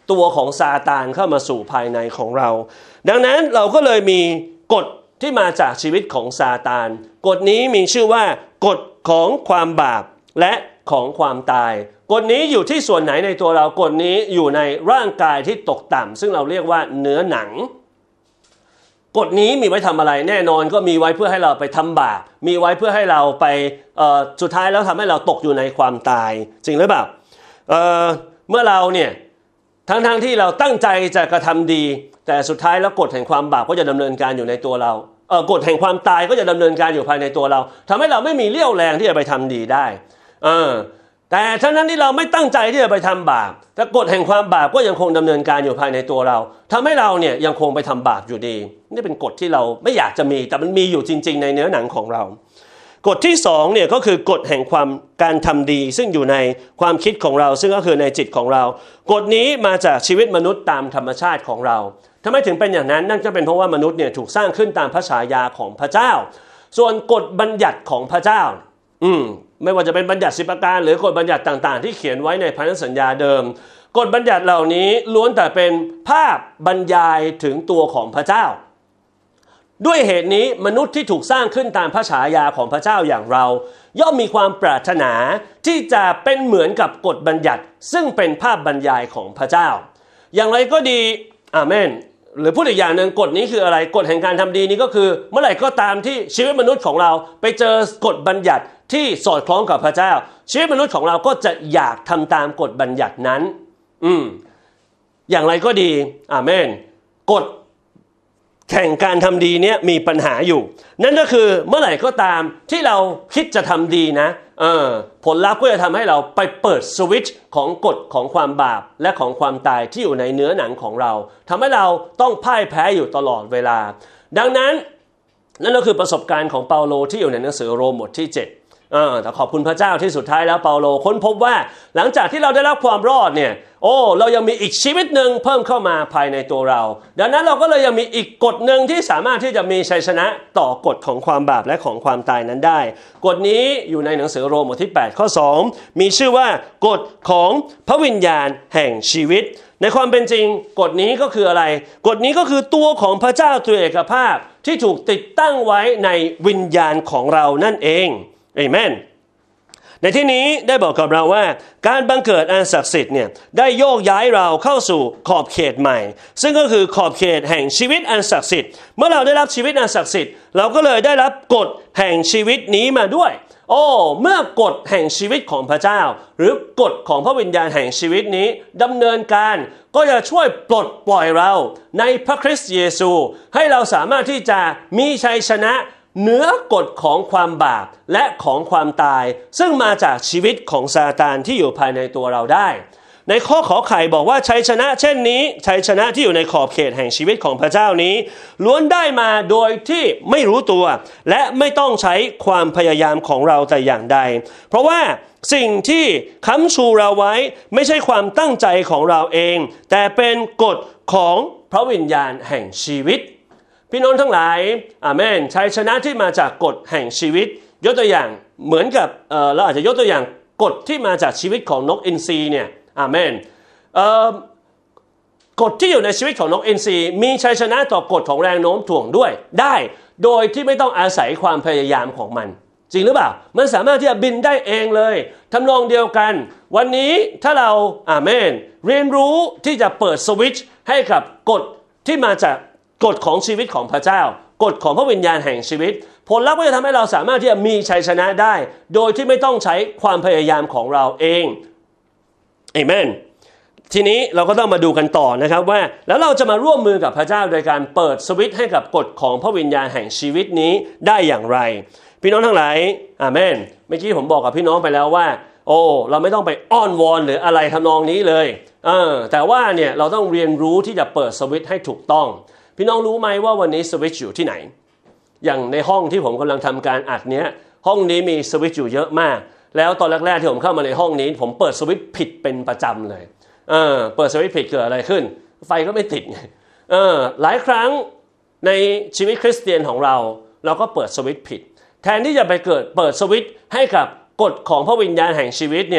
ตัวของซาตานเข้ามาสู่ภายในของเราดังนั้นเราก็เลยมีกฎที่มาจากชีวิตของซาตานกฎนี้มีชื่อว่ากฎของความบาปและของความตายกฎนี้อยู่ที่ส่วนไหนในตัวเรากฎนี้อยู่ในร่างกายที่ตกต่ำซึ่งเราเรียกว่าเนื้อหนังกฎนี้มีไว้ทำอะไรแน่นอนก็มีไว้เพื่อให้เราไปทำบาปมีไว้เพื่อให้เราไปเอ่อสุดท้ายแล้วทำให้เราตกอยู่ในความตายจริงหรือเปล่าเอ่อเมื่อเราเนี่ยทั้งๆ ท, ที่เราตั้งใจจะกระทำดีแต่สุดท้ายแล้วกฎแห่งความบาปก็จะดำเนินการอยู่ในตัวเราเอ่อกฎแห่งความตายก็จะดำเนินการอยู่ภายในตัวเราทำให้เราไม่มีเรี่ยวแรงที่จะไปทำดีได้เออแต่ทั้งนั้นที่เราไม่ตั้งใจที่จะไปทำบาปแต่กฎแห่งความบาปก็ยังคงดำเนินการอยู่ภายในตัวเราทำให้เราเนี่ยยังคงไปทำบาปอยู่ดีนี่เป็นกฎที่เราไม่อยากจะมีแต่มันมีอยู่จริงๆในเนื้อหนังของเรากฎที่สองเนี่ยก็คือกฎแห่งความการทำดีซึ่งอยู่ในความคิดของเราซึ่งก็คือในจิตของเรากฎนี้มาจากชีวิตมนุษย์ตามธรรมชาติของเราทำไมถึงเป็นอย่างนั้นนั่นก็เป็นเพราะว่ามนุษย์เนี่ยถูกสร้างขึ้นตามพระฉายาของพระเจ้าส่วนกฎบัญญัติของพระเจ้าอืมไม่ว่าจะเป็นบัญญัติสิบประการหรือกฎบัญญัติต่างๆที่เขียนไว้ในพันธสัญญาเดิมกฎบัญญัติเหล่านี้ล้วนแต่เป็นภาพบรรยายถึงตัวของพระเจ้าด้วยเหตุนี้มนุษย์ที่ถูกสร้างขึ้นตามพระฉายาของพระเจ้าอย่างเราย่อมมีความปรารถนาที่จะเป็นเหมือนกับกฎบัญญัติซึ่งเป็นภาพบรรยายของพระเจ้าอย่างไรก็ดีอาเมนหรือพูดอีกอย่างนึงกฎนี้คืออะไรกฎแห่งการทำดีนี้ก็คือเมื่อไหร่ก็ตามที่ชีวิตมนุษย์ของเราไปเจอกฎบัญญัติที่สอดคล้องกับพระเจ้าชีวิตมนุษย์ของเราก็จะอยากทำตามกฎบัญญัตินั้นอืมอย่างไรก็ดีอาเมนกฎแข่งการทำดีเนี่ยมีปัญหาอยู่นั่นก็คือเมื่อไหร่ก็ตามที่เราคิดจะทำดีนะเออผลลัพธ์ก็จะทำให้เราไปเปิดสวิตช์ของกฎของความบาปและของความตายที่อยู่ในเนื้อหนังของเราทำให้เราต้องพ่ายแพ้อยู่ตลอดเวลาดังนั้นนั่นก็คือประสบการณ์ของเปาโลที่อยู่ในหนังสือโรมบทที่เจ็ดเออแต่ขอบคุณพระเจ้าที่สุดท้ายแล้วเปาโลค้นพบว่าหลังจากที่เราได้รับความรอดเนี่ยโอ้เรายังมีอีกชีวิตหนึ่งเพิ่มเข้ามาภายในตัวเราดังนั้นเราก็เลยยังมีอีกกฎหนึ่งที่สามารถที่จะมีชัยชนะต่อกฎของความบาปและของความตายนั้นได้กฎนี้อยู่ในหนังสือโรมบทที่แปดข้อสองมีชื่อว่ากฎของพระวิญญาณแห่งชีวิตในความเป็นจริงกฎนี้ก็คืออะไรกฎนี้ก็คือตัวของพระเจ้าตรีเอกภาพที่ถูกติดตั้งไว้ในวิญญาณของเรานั่นเองเอเมนในที่นี้ได้บอกกับเราว่าการบังเกิดอันศักดิ์สิทธิ์เนี่ยได้โยกย้ายเราเข้าสู่ขอบเขตใหม่ซึ่งก็คือขอบเขตแห่งชีวิตอันศักดิ์สิทธิ์เมื่อเราได้รับชีวิตอันศักดิ์สิทธิ์เราก็เลยได้รับกฎแห่งชีวิตนี้มาด้วยโอ้เมื่อกฎแห่งชีวิตของพระเจ้าหรือกฎของพระวิญญาณแห่งชีวิตนี้ดำเนินการก็จะช่วยปลดปล่อยเราในพระคริสต์เยซูให้เราสามารถที่จะมีชัยชนะเหนือกฎของความบาปและของความตายซึ่งมาจากชีวิตของซาตานที่อยู่ภายในตัวเราได้ในข้อขอไข่บอกว่าชัยชนะเช่นนี้ชัยชนะที่อยู่ในขอบเขตแห่งชีวิตของพระเจ้านี้ล้วนได้มาโดยที่ไม่รู้ตัวและไม่ต้องใช้ความพยายามของเราแต่อย่างใดเพราะว่าสิ่งที่ค้ำชูเราไว้ไม่ใช่ความตั้งใจของเราเองแต่เป็นกฎของพระวิญญาณแห่งชีวิตพี่น้องทั้งหลายอาเมนชัยชนะที่มาจากกฎแห่งชีวิตยกตัวอย่างเหมือนกับเอ่อเราอาจจะยกตัวอย่างกฎที่มาจากชีวิตของนกอินทรีเนี่ยอาเมนเอ่อกฎที่อยู่ในชีวิตของนกอินทรีมีชัยชนะต่อกฎของแรงโน้มถ่วงด้วยได้โดยที่ไม่ต้องอาศัยความพยายามของมันจริงหรือเปล่ามันสามารถที่จะบินได้เองเลยทำนองเดียวกันวันนี้ถ้าเราอาเมนเรียนรู้ที่จะเปิดสวิตช์ให้กับกฎที่มาจากกฎของชีวิตของพระเจ้ากฎของพระวิญญาณแห่งชีวิตผลลัพธ์ก็จะทำให้เราสามารถที่จะมีชัยชนะได้โดยที่ไม่ต้องใช้ความพยายามของเราเองเอเมนทีนี้เราก็ต้องมาดูกันต่อนะครับว่าแล้วเราจะมาร่วมมือกับพระเจ้าโดยการเปิดสวิตช์ให้กับกฎของพระวิญญาณแห่งชีวิตนี้ได้อย่างไรพี่น้องทั้งหลายอาเมนเมื่อกี้ผมบอกกับพี่น้องไปแล้วว่าโอ้เราไม่ต้องไปอ้อนวอนหรืออะไรทำนองนี้เลยเออแต่ว่าเนี่ยเราต้องเรียนรู้ที่จะเปิดสวิตช์ให้ถูกต้องพี่น้องรู้ไหมว่าวันนี้สวิตช์อยู่ที่ไหนอย่างในห้องที่ผมกำลังทำการอัดเนี้ยห้องนี้มีสวิตช์อยู่เยอะมากแล้วตอนแรกๆที่ผมเข้ามาในห้องนี้ผมเปิดสวิตช์ผิดเป็นประจำเลยเออเปิดสวิตช์ผิดเกิดอะไรขึ้นไฟก็ไม่ติดเออหลายครั้งในชีวิตคริสเตียนของเราเราก็เปิดสวิตช์ผิดแทนที่จะไปเกิดเปิดสวิตช์ให้กับกฎของพระวิญญาณแห่งชีวิตเนี่ยเ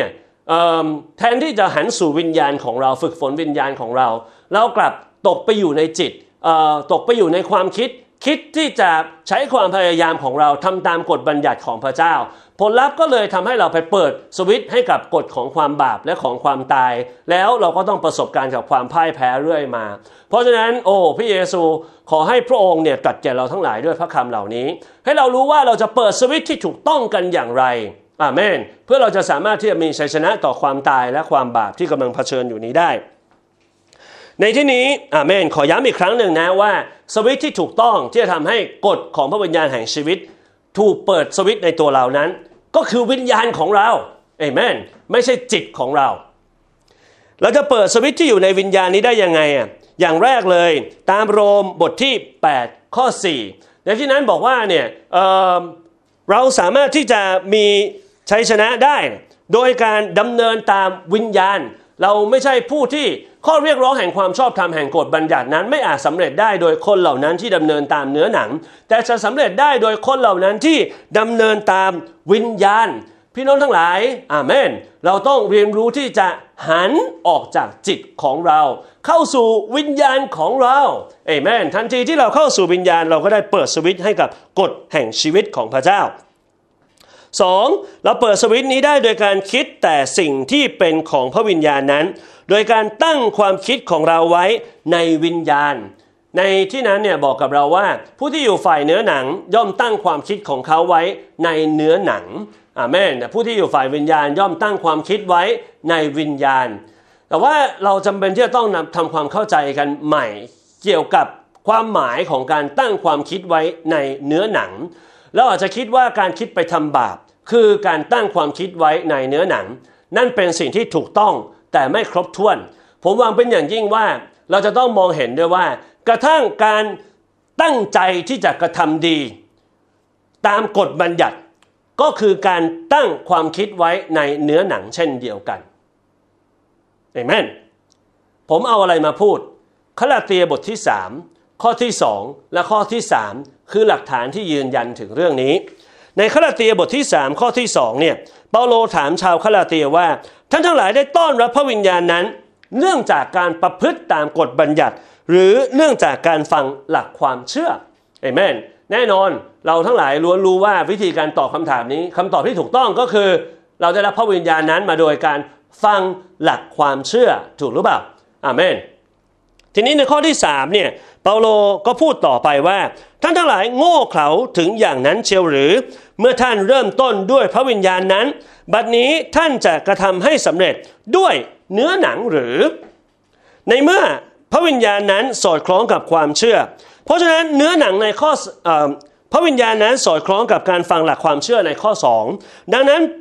แทนที่จะหันสู่วิญญาณของเราฝึกฝนวิญญาณของเราเรากลับตกไปอยู่ในจิตตกไปอยู่ในความคิดคิดที่จะใช้ความพยายามของเราทำตามกฎบัญญัติของพระเจ้าผลลัพธ์ก็เลยทำให้เราไปเปิดสวิตช์ให้กับกฎของความบาปและของความตายแล้วเราก็ต้องประสบการณ์กับความพ่ายแพ้เรื่อยมาเพราะฉะนั้นโอ้พระเยซูขอให้พระองค์เนี่ยตรัสแก่เราทั้งหลายด้วยพระคำเหล่านี้ให้เรารู้ว่าเราจะเปิดสวิตช์ที่ถูกต้องกันอย่างไรอาเมนเพื่อเราจะสามารถที่จะมีชัยชนะต่อความตายและความบาปที่กำลังเผชิญอยู่นี้ได้ในที่นี้อาเมนขอย้ำอีกครั้งหนึ่งนะว่าสวิตช์ที่ถูกต้องที่จะทำให้กฎของพระวิญญาณแห่งชีวิตถูกเปิดสวิตช์ในตัวเรานั้นก็คือวิญญาณของเราเอเมนไม่ใช่จิตของเราเราจะเปิดสวิตช์ที่อยู่ในวิญญาณนี้ได้ยังไงอ่ะอย่างแรกเลยตามโรมบทที่แปดข้อสี่ในที่นั้นบอกว่าเนี่ย เอ่อ เราสามารถที่จะมีชัยชนะได้โดยการดำเนินตามวิญญาณเราไม่ใช่ผู้ที่ข้อเรียกร้องแห่งความชอบธรรมแห่งกฎบัญญัตินั้นไม่อาจสำเร็จได้โดยคนเหล่านั้นที่ดำเนินตามเนื้อหนังแต่จะสำเร็จได้โดยคนเหล่านั้นที่ดำเนินตามวิญญาณพี่น้องทั้งหลายอาเมนเราต้องเรียนรู้ที่จะหันออกจากจิตของเราเข้าสู่วิญญาณของเราเอเมนทันทีที่เราเข้าสู่วิญญาณเราก็ได้เปิดสวิตช์ให้กับกฎแห่งชีวิตของพระเจ้าสองเราเปิดสวิตช์นี้ได้โดยการคิดแต่สิ่งที่เป็นของพระวิญญาณนั้นโดยการตั้งความคิดของเราไว้ในวิญญาณในที่นั้นเนี่ยบอกกับเราว่าผู้ที่อยู่ฝ่ายเนื้อหนังย่อมตั้งความคิดของเขาไว้ในเนื้อหนังอาเมนผู้ที่อยู่ฝ่ายวิญญาณย่อมตั้งความคิดไว้ในวิญญาณแต่ว่าเราจำเป็นที่จะต้องทำความเข้าใจกันใหม่เกี่ยวกับความหมายของการตั้งความคิดไว้ในเนื้อหนังเราอาจจะคิดว่าการคิดไปทำบาปคือการตั้งความคิดไว้ในเนื้อหนังนั่นเป็นสิ่งที่ถูกต้องแต่ไม่ครบถ้วนผมหวังเป็นอย่างยิ่งว่าเราจะต้องมองเห็นด้วยว่ากระทั่งการตั้งใจที่จะกระทำดีตามกฎบัญญัติก็คือการตั้งความคิดไว้ในเนื้อหนังเช่นเดียวกันเอเมนผมเอาอะไรมาพูดคลาเตียบทที่สามข้อที่สองและข้อที่สามคือหลักฐานที่ยืนยันถึงเรื่องนี้ในคลาเตียบทที่สามข้อที่สองเนี่ยเปาโลถามชาวคลาเตียว่าท่านทั้งหลายได้ต้อนรับพระวิญญาณนั้นเนื่องจากการประพฤติตามกฎบัญญัติหรือเนื่องจากการฟังหลักความเชื่อเอเมนแน่นอนเราทั้งหลายล้วนรู้ว่าวิธีการตอบคำถามนี้คำตอบที่ถูกต้องก็คือเราได้รับพระวิญญาณนั้นมาโดยการฟังหลักความเชื่อถูกหรือเปล่าอาเมนทีนี้ในข้อที่สามเนี่ยเปาโลก็พูดต่อไปว่าท่านทั้งหลายโง่เขลาถึงอย่างนั้นเชียวหรือเมื่อท่านเริ่มต้นด้วยพระวิญญาณนั้นบัดนี้ท่านจะกระทำให้สำเร็จด้วยเนื้อหนังหรือในเมื่อพระวิญญาณนั้นสอดคล้องกับความเชื่อเพราะฉะนั้นเนื้อหนังในข้อพระวิญญาณนั้นสอดคล้องกับการฟังหลักความเชื่อในข้อสองดังนั้น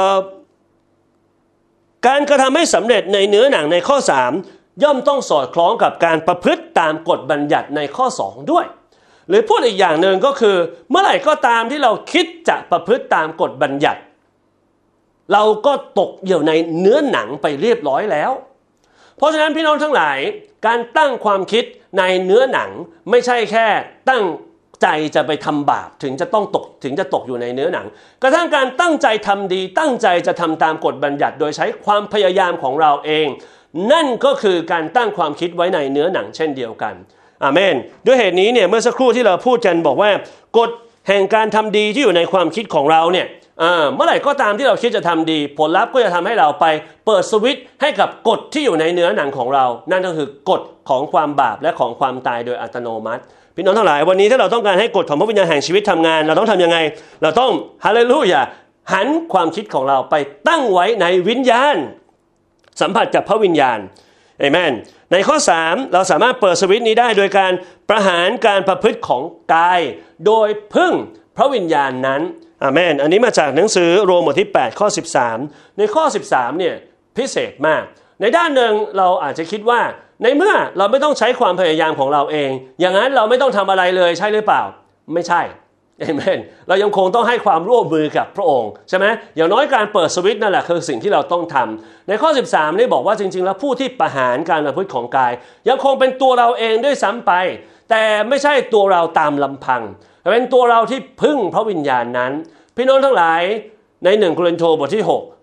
การกระทำให้สำเร็จในเนื้อหนังในข้อสามย่อมต้องสอดคล้องกับการประพฤติตามกฎบัญญัติในข้อสองด้วยหรือพูดอีกอย่างหนึ่งก็คือเมื่อไหร่ก็ตามที่เราคิดจะประพฤติตามกฎบัญญัติเราก็ตกอยู่ในเนื้อหนังไปเรียบร้อยแล้วเพราะฉะนั้นพี่น้องทั้งหลายการตั้งความคิดในเนื้อหนังไม่ใช่แค่ตั้งใจจะไปทำบาปถึงจะต้องตกถึงจะตกอยู่ในเนื้อหนังกระทั่งการตั้งใจทำดีตั้งใจจะทำตามกฎบัญญัติโดยใช้ความพยายามของเราเองนั่นก็คือการตั้งความคิดไว้ในเนื้อหนังเช่นเดียวกันอาเมนด้วยเหตุนี้เนี่ยเมื่อสักครู่ที่เราพูดกันบอกว่ากฎแห่งการทำดีที่อยู่ในความคิดของเราเนี่ยเมื่อไหร่ก็ตามที่เราคิดจะทำดีผลลัพธ์ก็จะทำให้เราไปเปิดสวิตช์ให้กับกฎที่อยู่ในเนื้อหนังของเรานั่นก็คือกฎของความบาปและของความตายโดยอัตโนมัติพี่น้องทั้งหลายวันนี้ถ้าเราต้องการให้กฎของพระวิญญาณแห่งชีวิตทำงานเราต้องทำยังไงเราต้องฮาเลลูยาหันความคิดของเราไปตั้งไว้ในวิญญาณสัมผัสกับพระวิญญาณเอเมนในข้อสามเราสามารถเปิดสวิตช์นี้ได้โดยการประหารการประพฤติของกายโดยพึ่งพระวิญญาณนั้นอาเมนอันนี้มาจากหนังสือโรมบทที่แปดข้อสิบสามในข้อสิบสามเนี่ยพิเศษมากในด้านหนึ่งเราอาจจะคิดว่าในเมื่อเราไม่ต้องใช้ความพยายามของเราเองอย่างนั้นเราไม่ต้องทำอะไรเลยใช่หรือเปล่าไม่ใช่เอเมนเรายังคงต้องให้ความร่วมมือกับพระองค์ใช่ไหมอย่างน้อยการเปิดสวิตช์นั่นแหละคือสิ่งที่เราต้องทำในข้อสิบสามนี่บอกว่าจริงๆแล้วผู้ที่ประหารการประพฤติของกายยังคงเป็นตัวเราเองด้วยซ้ำไปแต่ไม่ใช่ตัวเราตามลำพังแต่เป็นตัวเราที่พึ่งพระวิญญาณนั้นพี่น้องทั้งหลายในหนึ่งโครินธ์บทที่หก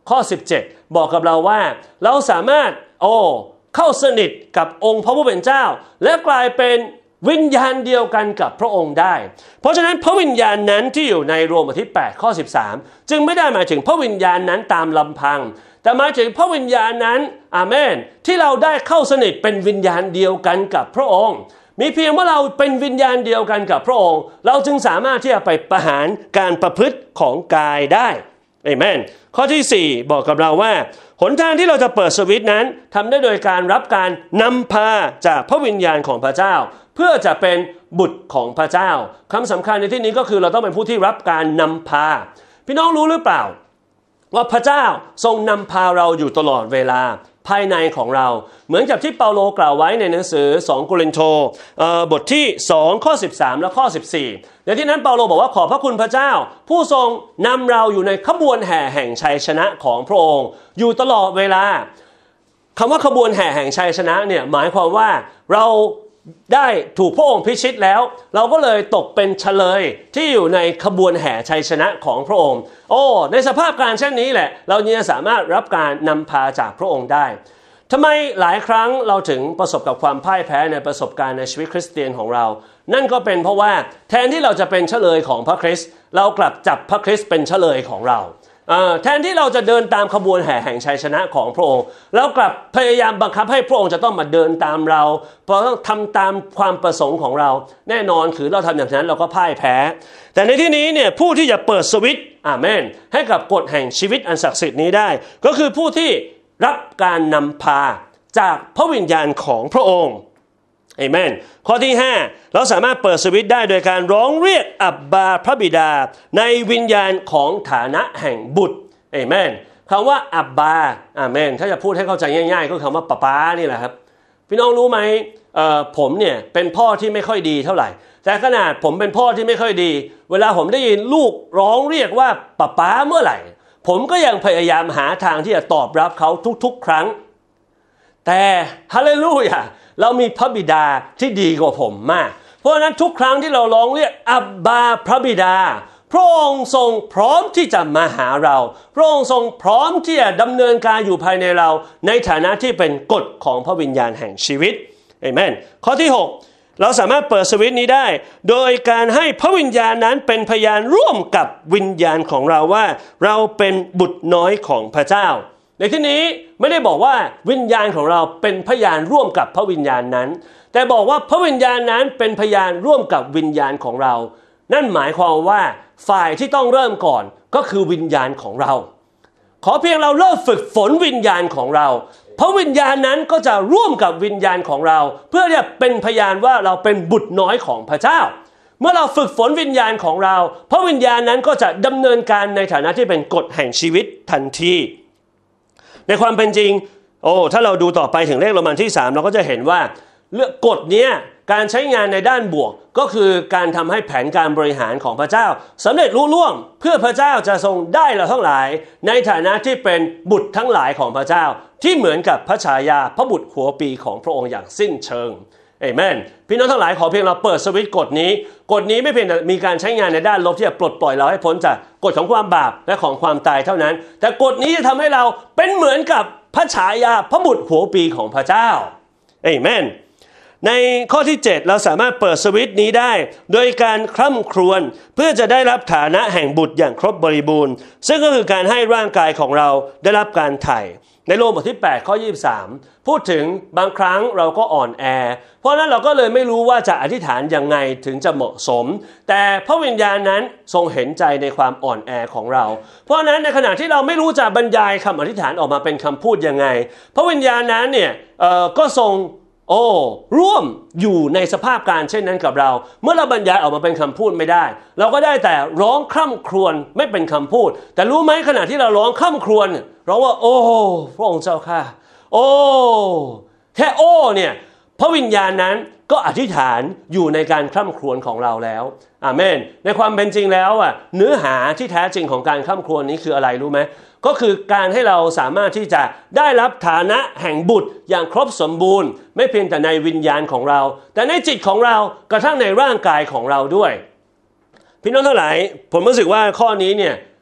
ข้อสิบเจ็ดบอกกับเราว่าเราสามารถโอ้เข้าสนิทกับองค์พระผู้เป็นเจ้าและกลายเป็นวิญญาณเดียวกันกับพระองค์ได้เพราะฉะนั้นพระวิญญาณนั้นที่อยู่ในโรมบทที่แปดข้อสิบสามจึงไม่ได้หมายถึงพระวิญญาณนั้นตามลำพังแต่หมายถึงพระวิญญาณนั้นอาเมนที่เราได้เข้าสนิทเป็นวิญญาณเดียวกันกับพระองค์มีเพียงว่าเราเป็นวิญญาณเดียวกันกับพระองค์เราจึงสามารถที่จะไปประหารการประพฤติของกายได้เอเมนข้อที่สี่บอกกับเราว่าหนทางที่เราจะเปิดสวิตช์นั้นทำได้โดยการรับการนำพาจากพระวิญญาณของพระเจ้าเพื่อจะเป็นบุตรของพระเจ้าคำสำคัญในที่นี้ก็คือเราต้องเป็นผู้ที่รับการนำพาพี่น้องรู้หรือเปล่าว่าพระเจ้าทรงนำพาเราอยู่ตลอดเวลาภายในของเราเหมือนกับที่เปาโลกล่าวไว้ในหนังสือสองโครินโธบทที่สองข้อสิบสามและข้อสิบสี่ในที่นั้นเปาโลบอกว่าขอบพระคุณพระเจ้าผู้ทรงนำเราอยู่ในขบวนแห่แห่งชัยชนะของพระองค์อยู่ตลอดเวลาคำว่าขบวนแห่แห่งชัยชนะเนี่ยหมายความว่าเราได้ถูกพระองค์พิชิตแล้วเราก็เลยตกเป็นเฉลยที่อยู่ในขบวนแห่ชัยชนะของพระองค์โอ้ในสภาพการเช่นนี้แหละเราเนี่ยสามารถรับการนำพาจากพระองค์ได้ทำไมหลายครั้งเราถึงประสบกับความพ่ายแพ้ในประสบการณ์ในชีวิตคริสเตียนของเรานั่นก็เป็นเพราะว่าแทนที่เราจะเป็นเฉลยของพระคริสต์เรากลับจับพระคริสต์เป็นเฉลยของเราแทนที่เราจะเดินตามขบวนแห่แห่งชัยชนะของพระองค์แล้วกลับพยายามบังคับให้พระองค์จะต้องมาเดินตามเราเพราะต้องทำตามความประสงค์ของเราแน่นอนคือเราทำอย่างนั้นเราก็พ่ายแพ้แต่ในที่นี้เนี่ยผู้ที่จะเปิดสวิตช์อาเมนให้กับกฎแห่งชีวิตอันศักดิ์สิทธิ์นี้ได้ก็คือผู้ที่รับการนำพาจากพระวิญญาณของพระองค์เอเมนข้อที่ห้าเราสามารถเปิดสวิตช์ได้โดยการร้องเรียกอับบาพระบิดาในวิญญาณของฐานะแห่งบุตรเอเมนคำว่าอับบาอาเมนถ้าจะพูดให้เข้าใจง่ายๆก็คำว่าป๊าป๊านี่แหละครับพี่น้องรู้ไหมเอ่อผมเนี่ยเป็นพ่อที่ไม่ค่อยดีเท่าไหร่แต่ขนาดผมเป็นพ่อที่ไม่ค่อยดีเวลาผมได้ยินลูกร้องเรียกว่าป๊าป๊าเมื่อไหร่ผมก็ยังพยายามหาทางที่จะตอบรับเขาทุกๆครั้งแต่ฮาเลลูยาเรามีพระบิดาที่ดีกว่าผมมากเพราะฉะนั้นทุกครั้งที่เราร้องเรียกอับบาพระบิดาพระองค์ทรงพร้อมที่จะมาหาเราพระองค์ทรงพร้อมที่จะดำเนินการอยู่ภายในเราในฐานะที่เป็นกฎของพระวิญญาณแห่งชีวิตเอเมนข้อที่หกเราสามารถเปิดสวิตช์นี้ได้โดยการให้พระวิญญาณนั้นเป็นพยานร่วมกับวิญญาณของเราว่าเราเป็นบุตรน้อยของพระเจ้าในที่นี้ไม่ได้บอกว่าวิญญาณของเราเป็นพยานร่วมกับพระวิญญาณนั้นแต่บอกว่าพระวิญญาณนั้นเป็นพยานร่วมกับวิญญาณของเรานั่นหมายความว่าฝ่ายที่ต้องเริ่มก่อนก็คือวิญญาณของเราขอเพียงเราเริ่มฝึกฝนวิญญาณของเราพระวิญญาณนั้นก็จะร่วมกับวิญญาณของเราเพื่อจะเป็นพยานว่าเราเป็นบุตรน้อยของพระเจ้าเมื่อเราฝึกฝนวิญญาณของเราพระวิญญาณนั้นก็จะดำเนินการในฐานะที่เป็นกฎแห่งชีวิตทันทีในความเป็นจริงโอ้ถ้าเราดูต่อไปถึงเลขโรมันที่สามเราก็จะเห็นว่าเรื่องกฎนี้การใช้งานในด้านบวกก็คือการทำให้แผนการบริหารของพระเจ้าสำเร็จลุล่วงเพื่อพระเจ้าจะทรงได้เราทั้งหลายในฐานะที่เป็นบุตรทั้งหลายของพระเจ้าที่เหมือนกับพระฉายาพระบุตรหัวปีของพระองค์อย่างสิ้นเชิงเอเมนพี่น้องทั้งหลายขอเพียงเราเปิดสวิตช์กฎนี้กฎนี้ไม่เพียงแต่มีการใช้งานในด้านลบที่จะปลดปล่อยเราให้พ้นจากกฎของความบาปและของความตายเท่านั้นแต่กฎนี้จะทำให้เราเป็นเหมือนกับพระฉายาพระบุตรหัวปีของพระเจ้าเอเมนในข้อที่เจ็ดเราสามารถเปิดสวิตช์นี้ได้โดยการคร่ำครวญเพื่อจะได้รับฐานะแห่งบุตรอย่างครบบริบูรณ์ซึ่งก็คือการให้ร่างกายของเราได้รับการไถ่ในโรมบทที่แปดข้อยี่สิบสามพูดถึงบางครั้งเราก็อ่อนแอเพราะนั้นเราก็เลยไม่รู้ว่าจะอธิษฐานยังไงถึงจะเหมาะสมแต่พระวิญญาณนั้นทรงเห็นใจในความอ่อนแอของเราเพราะนั้นในขณะที่เราไม่รู้จะบรรยายคำอธิษฐานออกมาเป็นคำพูดยังไงพระวิญญาณนั้นเนี่ยเอ่อก็ทรงโอ้ร่วมอยู่ในสภาพการเช่นนั้นกับเราเมื่อเราบรรยายออกมาเป็นคำพูดไม่ได้เราก็ได้แต่ร้องคร่ำครวญไม่เป็นคำพูดแต่รู้ไหมขณะที่เราร้องคร่ำครวญร้องว่าโอ้พระองค์เจ้าข้าโอ้แค่โอ้เนี่ยพระวิญญาณนั้นก็อธิษฐานอยู่ในการคร่ำครวญของเราแล้วอาเมนในความเป็นจริงแล้วอ่ะเนื้อหาที่แท้จริงของการคร่ำครวญนี้คืออะไรรู้ไหมก็คือการให้เราสามารถที่จะได้รับฐานะแห่งบุตรอย่างครบสมบูรณ์ไม่เพียงแต่ในวิญญาณของเราแต่ในจิตของเรากระทั่งในร่างกายของเราด้วยพี่น้องทั้งหลายผมรู้สึกว่าข้อนี้เนี่ย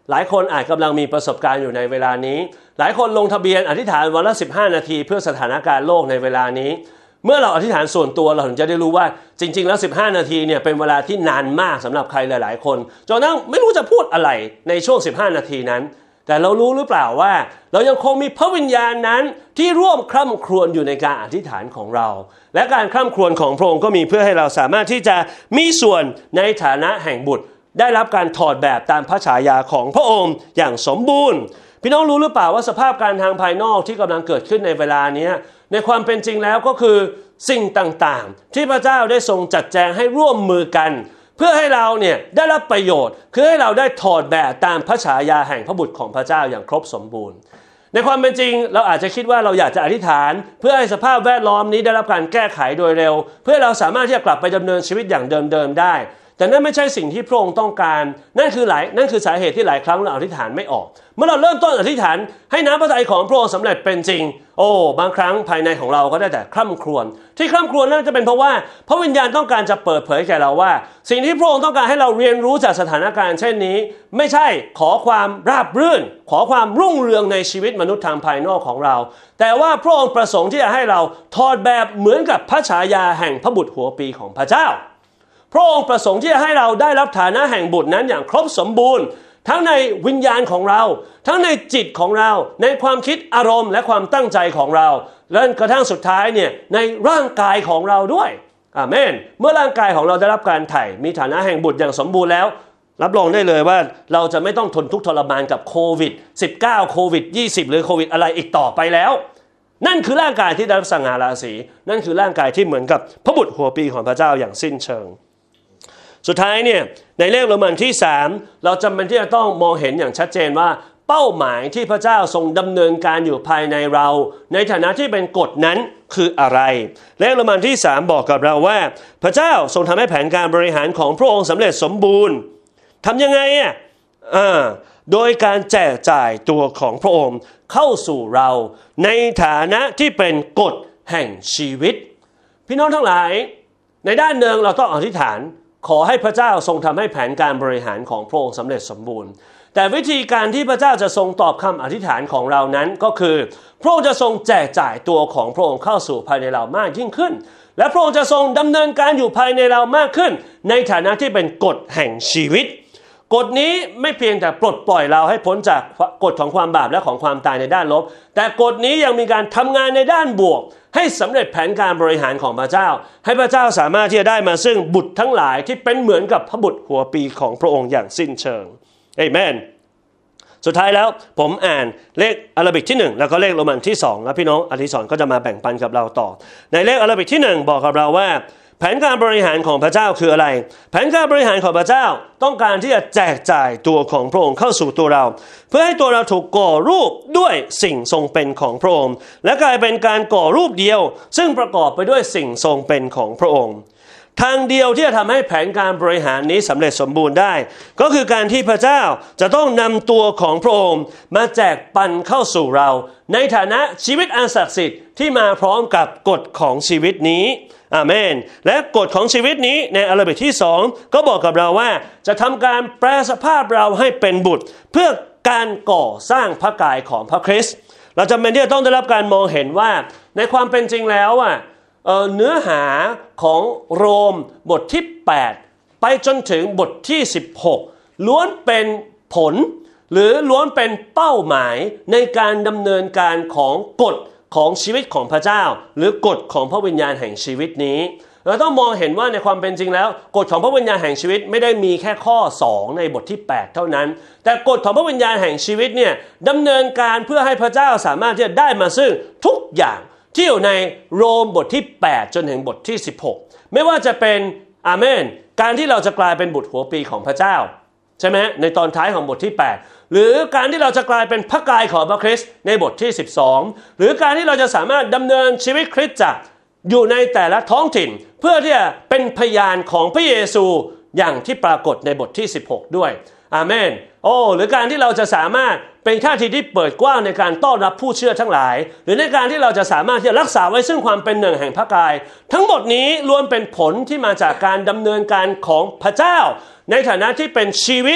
หลายคนอาจกำลังมีประสบการณ์อยู่ในเวลานี้หลายคนลงทะเบียนอธิษฐานวันละสิบห้านาทีเพื่อสถานการณ์โลกในเวลานี้เมื่อเราอธิษฐานส่วนตัวเราถึงจะได้รู้ว่าจริงๆแล้วสิบห้านาทีเนี่ยเป็นเวลาที่นานมากสำหรับใครหลายๆคนจนนั่งไม่รู้จะพูดอะไรในช่วงสิบห้านาทีนั้นแต่เรารู้หรือเปล่าว่าเรายังคงมีพระวิญญาณนั้นที่ร่วมคร่ำครวญอยู่ในการอธิษฐานของเราและการคร่ำครวญของพระองค์ก็มีเพื่อให้เราสามารถที่จะมีส่วนในฐานะแห่งบุตรได้รับการถอดแบบตามพระฉายาของพระองค์อย่างสมบูรณ์พี่น้องรู้หรือเปล่าว่าสภาพการทางภายนอกที่กำลังเกิดขึ้นในเวลานี้ในความเป็นจริงแล้วก็คือสิ่งต่างๆที่พระเจ้าได้ทรงจัดแจงให้ร่วมมือกันเพื่อให้เราเนี่ยได้รับประโยชน์คือให้เราได้ถอดแบบตามพระฉายาแห่งพระบุตรของพระเจ้าอย่างครบสมบูรณ์ในความเป็นจริงเราอาจจะคิดว่าเราอยากจะอธิษฐานเพื่อให้สภาพแวดล้อมนี้ได้รับการแก้ไขโดยเร็วเพื่อเราสามารถที่จะกลับไปดำเนินชีวิตอย่างเดิมๆได้แต่นั่นไม่ใช่สิ่งที่พระองค์ต้องการนั่นคือหลายนั่นคือสาเหตุที่หลายครั้งเราอธิษฐานไม่ออกเมื่อเราเริ่มต้นอธิษฐานให้น้ำพระทัยของพระองค์สำเร็จเป็นจริงโอ้บางครั้งภายในของเราก็ได้แต่คร่ำครวญที่คร่ำครวญนั่นจะเป็นเพราะว่าพระวิญญาณต้องการจะเปิดเผยแก่เราว่าสิ่งที่พระองค์ต้องการให้เราเรียนรู้จากสถานการณ์เช่นนี้ไม่ใช่ขอความราบรื่นขอความรุ่งเรืองในชีวิตมนุษย์ทางภายนอกของเราแต่ว่าพระองค์ประสงค์ที่จะให้เราถอดแบบเหมือนกับพระฉายาแห่งพระบุตรหัวปีของพระเจ้าพระองค์ประสงค์ที่จะให้เราได้รับฐานะแห่งบุตรนั้นอย่างครบสมบูรณ์ทั้งในวิญญาณของเราทั้งในจิตของเราในความคิดอารมณ์และความตั้งใจของเราและกระทั่งสุดท้ายเนี่ยในร่างกายของเราด้วยอาเมนเมื่อร่างกายของเราได้รับการไถ่มีฐานะแห่งบุตรอย่างสมบูรณ์แล้วรับรองได้เลยว่าเราจะไม่ต้องทนทุกข์ทรมานกับโควิด สิบเก้า โควิด ยี่สิบ หรือโควิดอะไรอีกต่อไปแล้วนั่นคือร่างกายที่ได้รับสง่าราศีนั่นคือร่างกายที่เหมือนกับพระบุตรหัวปีของพระเจ้าอย่างสิ้นเชิงสุดท้ายเนี่ยในเลขโรมันที่สามเราจำเป็นที่จะต้องมองเห็นอย่างชัดเจนว่าเป้าหมายที่พระเจ้าทรงดำเนินการอยู่ภายในเราในฐานะที่เป็นกฎนั้นคืออะไรเลขโรมันที่สามบอกกับเราว่าพระเจ้าทรงทำให้แผนการบริหารของพระองค์สำเร็จสมบูรณ์ทำยังไงอ่ะอ่าโดยการแจกจ่ายตัวของพระองค์เข้าสู่เราในฐานะที่เป็นกฎแห่งชีวิตพี่น้องทั้งหลายในด้านหนึ่งเราต้องอธิษฐานขอให้พระเจ้าทรงทำให้แผนการบริหารของพระองค์สำเร็จสมบูรณ์แต่วิธีการที่พระเจ้าจะทรงตอบคำอธิษฐานของเรานั้นก็คือพระองค์จะทรงแจกจ่ายตัวของพระองค์เข้าสู่ภายในเรามากยิ่งขึ้นและพระองค์จะทรงดำเนินการอยู่ภายในเรามากขึ้นในฐานะที่เป็นกฎแห่งชีวิตกฎนี้ไม่เพียงแต่ปลดปล่อยเราให้พ้นจากกฎของความบาปและของความตายในด้านลบแต่กฎนี้ยังมีการทำงานในด้านบวกให้สำเร็จแผนการบริหารของพระเจ้าให้พระเจ้าสามารถที่จะได้มาซึ่งบุตรทั้งหลายที่เป็นเหมือนกับพระบุตรหัวปีของพระองค์อย่างสิ้นเชิงเอเมนสุดท้ายแล้วผมอ่านเลขอาราบิกที่หนึ่งแล้วก็เลขโรมันที่สองแล้วพี่น้องอธิษฐานก็จะมาแบ่งปันกับเราต่อในเลขอาราบิกที่หนึ่งบอกกับเราว่าแผนการบริหารของพระเจ้าคืออะไรแผนการบริหารของพระเจ้าต้องการที่จะแจกจ่ายตัวของพระองค์เข้าสู่ตัวเราเพื่อให้ตัวเราถูกก่อรูปด้วยสิ่งทรงเป็นของพระองค์และกลายเป็นการก่อรูปเดียวซึ่งประกอบไปด้วยสิ่งทรงเป็นของพระองค์ทางเดียวที่จะทำให้แผนการบริหารนี้สำเร็จสมบูรณ์ได้ก็คือการที่พระเจ้าจะต้องนำตัวของพระองค์มาแจกปันเข้าสู่เราในฐานะชีวิตอันศักดิ์สิทธิ์ที่มาพร้อมกับกฎของชีวิตนี้อาเมนและกฎของชีวิตนี้ในอาราบิกที่สองก็บอกกับเราว่าจะทำการแปลสภาพเราให้เป็นบุตรเพื่อการก่อสร้างพระกายของพระคริสต์เราจำเป็นที่จะต้องได้รับการมองเห็นว่าในความเป็นจริงแล้วอ่ะเอ่อเนื้อหาของโรมบทที่แปดไปจนถึงบทที่สิบหกล้วนเป็นผลหรือล้วนเป็นเป้าหมายในการดำเนินการของกฎของชีวิตของพระเจ้าหรือกฎของพระวิญญาณแห่งชีวิตนี้เราต้องมองเห็นว่าในความเป็นจริงแล้วกฎของพระวิญญาณแห่งชีวิตไม่ได้มีแค่ข้อสองในบทที่แปดเท่านั้นแต่กฎของพระวิญญาณแห่งชีวิตเนี่ยดำเนินการเพื่อให้พระเจ้าสามารถที่จะได้มาซึ่งทุกอย่างที่อยู่ในโรมบทที่แปดจนถึงบทที่สิบหกไม่ว่าจะเป็นอาเมนการที่เราจะกลายเป็นบุตรหัวปีของพระเจ้าใช่ไหมในตอนท้ายของบทที่แปดหรือการที่เราจะกลายเป็นพระกายของพระคริสต์ในบทที่สิบสองหรือการที่เราจะสามารถดำเนินชีวิตคริสตจักรอยู่ในแต่ละท้องถิ่นเพื่อที่จะเป็นพยานของพระเยซูอย่างที่ปรากฏในบทที่สิบหกด้วยอาเมนโอ้หรือการที่เราจะสามารถเป็นท่าทีที่เปิดกว้างในการต้อนรับผู้เชื่อทั้งหลายหรือในการที่เราจะสามารถที่จะรักษาไว้ซึ่งความเป็นหนึ่งแห่งพระกายทั้งหมดนี้ล้วนเป็นผลที่มาจากการดำเนินการของพระเจ้าในฐานะที่เป็นชีวิต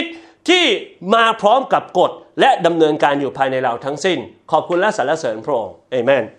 ที่มาพร้อมกับกฎและดำเนินการอยู่ภายในเราทั้งสิ้นขอบคุณและสรรเสริญพระองค์เอเมน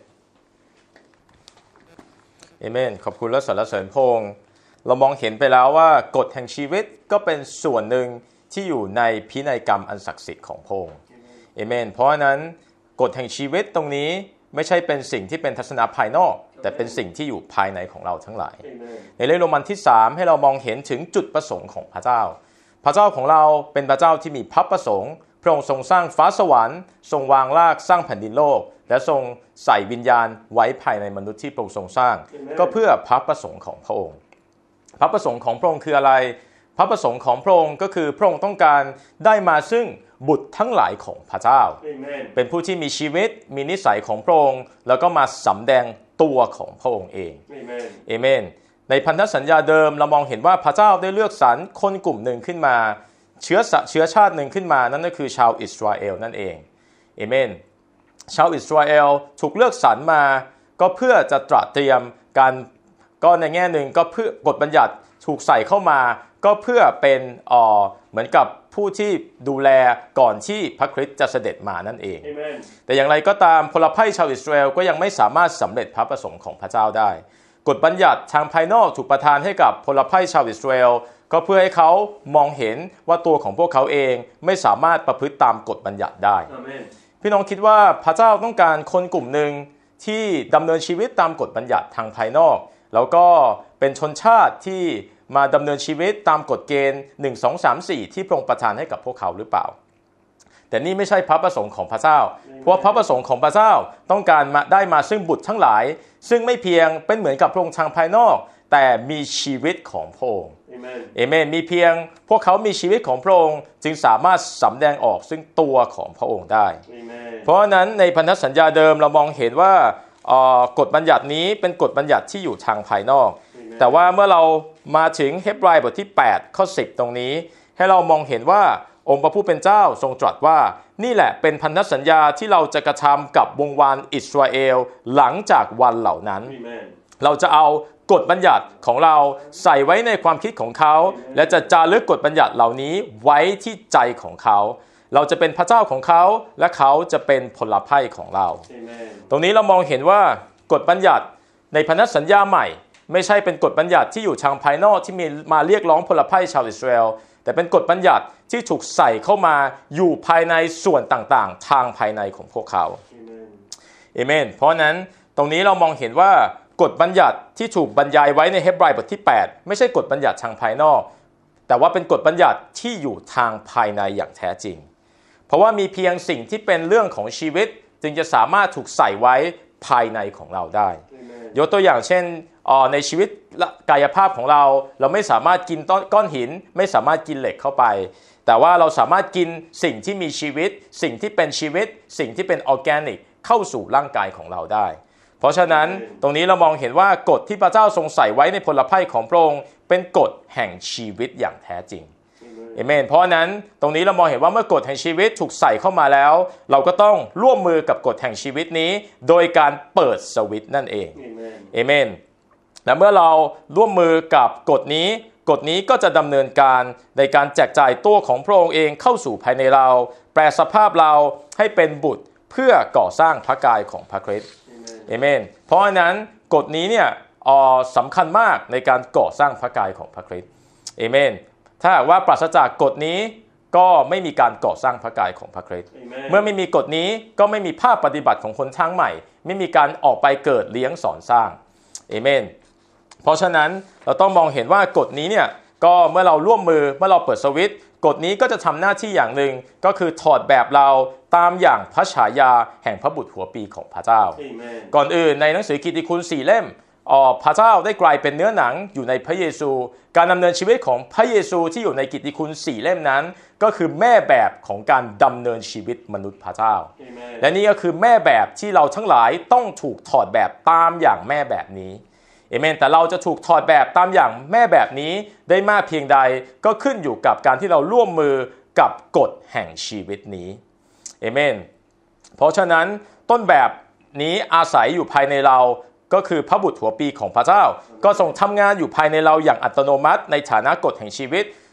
เอเมนขอบคุณและสรรเสริญพระองค์เรามองเห็นไปแล้วว่ากฎแห่งชีวิตก็เป็นส่วนหนึ่งที่อยู่ในพินัยกรรมอันศักดิ์สิทธิ์ของพระองค์เอเมนเพราะฉะนั้นกฎแห่งชีวิตตรงนี้ไม่ใช่เป็นสิ่งที่เป็นทัศนะภายนอกแต่เป็นสิ่งที่อยู่ภายในของเราทั้งหลายในเรื่องโรมันที่สามให้เรามองเห็นถึงจุดประสงค์ของพระเจ้าพระเจ้าของเราเป็นพระเจ้าที่มีพระประสงค์พระองค์ทรงสร้างฟ้าสวรรค์ทรงวางรากสร้างแผ่นดินโลกและทรงใส่วิญญาณไว้ภายในมนุษย์ที่พระองค์ทรงสร้างก็เพื่อพระประสงค์ของพระองค์พระประสงค์ของพระองค์คืออะไรพระประสงค์ของพระองค์ก็คือพระองค์ต้องการได้มาซึ่งบุตรทั้งหลายของพระเจ้า Amen. เป็นผู้ที่มีชีวิตมีนิสัยของพระองค์แล้วก็มาสำแดงตัวของพระองค์เองเอเมนในพันธสัญญาเดิมเรามองเห็นว่าพระเจ้าได้เลือกสรรคนกลุ่มหนึ่งขึ้นมาเชื้อเชื้อชาติหนึ่งขึ้นมานั่นก็คือชาวอิสราเอลนั่นเองเอเมนชาวอิสราเอลถูกเลือกสรรมาก็เพื่อจะตระเตรียมการก็ในแง่หนึ่งก็เพื่อกฎบัญญัติถูกใส่เข้ามาก็เพื่อเป็นอ่อเหมือนกับผู้ที่ดูแลก่อนที่พระคริสต์จะเสด็จมานั่นเอง Amen. แต่อย่างไรก็ตามพลภัยชาวอิสราเอลก็ยังไม่สามารถสำเร็จพระประสงค์ของพระเจ้าได้กฎบัญญัติทางภายนอกถูกประทานให้กับพลภัยชาวอิสราเอลก็เพื่อให้เขามองเห็นว่าตัวของพวกเขาเองไม่สามารถประพฤติตามกฎบัญญัติได้ Amen. พี่น้องคิดว่าพระเจ้าต้องการคนกลุ่มหนึ่งที่ดำเนินชีวิตตามกฎบัญญัติทางภายนอกแล้วก็เป็นชนชาติที่มาดำเนินชีวิตตามกฎเกณฑ์หนึ่ง สอง สาม สี่ที่พระองค์ประทานให้กับพวกเขาหรือเปล่าแต่นี่ไม่ใช่พระประสงค์ของพระเจ้าเพราะพระประสงค์ของพระเจ้าต้องการมาได้มาซึ่งบุตรทั้งหลายซึ่งไม่เพียงเป็นเหมือนกับพระองค์ทางภายนอกแต่มีชีวิตของพระองค์เอเมนมีเพียงพวกเขามีชีวิตของพระองค์จึงสามารถสำแดงออกซึ่งตัวของพระองค์ได้เพราะฉะนั้นในพันธสัญญาเดิมเรามองเห็นว่ากฎบัญญัตินี้เป็นกฎบัญญัติที่อยู่ทางภายนอกแต่ว่าเมื่อเรามาถึงเฮบรายบทที่แปดข้อสิบตรงนี้ให้เรามองเห็นว่าองค์พระผู้เป็นเจ้าทรงตรัสว่านี่แหละเป็นพันธสัญญาที่เราจะกระทำกับวงวานอิสราเอลหลังจากวันเหล่านั้น Amen. เราจะเอากฎบัญญัติของเราใส่ไว้ในความคิดของเขาและจะจารึกกฎบัญญัติเหล่านี้ไว้ที่ใจของเขาเราจะเป็นพระเจ้าของเขาและเขาจะเป็นพลภัยของเรา Amen. ตรงนี้เรามองเห็นว่ากฎบัญญัติในพันธสัญญาใหม่ไม่ใช่เป็นกฎบัญญัติที่อยู่ทางภายนอกที่มีมาเรียกร้องพลภัยชาวอิสราเอลแต่เป็นกฎบัญญัติที่ถูกใส่เข้ามาอยู่ภายในส่วนต่างๆทางภายในของพวกเขาเอเมนเพราะนั้นตรงนี้เรามองเห็นว่ากฎบัญญัติที่ถูกบรรยายไว้ในเฮบรายบทที่แปดไม่ใช่กฎบัญญัติทางภายนอกแต่ว่าเป็นกฎบัญญัติที่อยู่ทางภายในอย่างแท้จริงเพราะว่ามีเพียงสิ่งที่เป็นเรื่องของชีวิตจึงจะสามารถถูกใส่ไว้ภายในของเราได้ยกตัวอย่างเช่นในชีวิตกายภาพของเราเราไม่สามารถกินก้อนหินไม่สามารถกินเหล็กเข้าไปแต่ว่าเราสามารถกินสิ่งที่มีชีวิตสิ่งที่เป็นชีวิตสิ่งที่เป็นออร์แกนิกเข้าสู่ร่างกายของเราได้เพราะฉะนั้นตรงนี้เรามองเห็นว่ากฎที่พระเจ้าทรงใส่ไว้ในพลภัยของพระองค์เป็นกฎแห่งชีวิตอย่างแท้จริงเอเมนเพราะฉะนั้นตรงนี้เรามองเห็นว่าเมื่อกฎแห่งชีวิตถูกใส่เข้ามาแล้วเราก็ต้องร่วมมือกับกฎแห่งชีวิตนี้โดยการเปิดสวิตช์นั่นเองเอเมนและเมื่อเราร่วมมือกับกฎนี้กฎนี้ก็จะดำเนินการในการแจกจ่ายตัวของพระองค์เองเข้าสู่ภายในเราแปลสภาพเราให้เป็นบุตรเพื่อก่อสร้างพระกายของพระคริสต์เอเมนเพราะฉะนั้นกฎนี้เนี่ยสำคัญมากในการก่อสร้างพระกายของพระคริสต์เอเมนถ้าหากว่าปราศจากกฎนี้ก็ไม่มีการก่อสร้างพระกายของพระคริสต์เมื่อไม่มีกฎนี้ก็ไม่มีภาพปฏิบัติของคนทั้งใหม่ไม่มีการออกไปเกิดเลี้ยงสอนสร้างเอเมนเพราะฉะนั้นเราต้องมองเห็นว่ากฎนี้เนี่ยก็เมื่อเราร่วมมือเมื่อเราเปิดสวิตช์กฎนี้ก็จะทำหน้าที่อย่างหนึ่งก็คือถอดแบบเราตามอย่างพระฉายาแห่งพระบุตรหัวปีของพระเจ้า Amen. ก่อนอื่นในหนังสือกิตติคุณสี่เล่มอ๋อพระเจ้าได้กลายเป็นเนื้อหนังอยู่ในพระเยซูการดำเนินชีวิตของพระเยซูที่อยู่ในกิตติคุณสี่เล่มนั้นก็คือแม่แบบของการดำเนินชีวิตมนุษย์พระเจ้า Amen. และนี่ก็คือแม่แบบที่เราทั้งหลายต้องถูกถอดแบบตามอย่างแม่แบบนี้เอเมนแต่เราจะถูกถอดแบบตามอย่างแม่แบบนี้ได้มากเพียงใดก็ขึ้นอยู่กับการที่เราร่วมมือกับกฎแห่งชีวิตนี้เอเมนเพราะฉะนั้นต้นแบบนี้อาศัยอยู่ภายในเราก็คือพระบุตรหัวปีของพระเจ้าก็ทรงทำงานอยู่ภายในเราอย่างอัตโนมัติในฐานะกฎแห่งชีวิต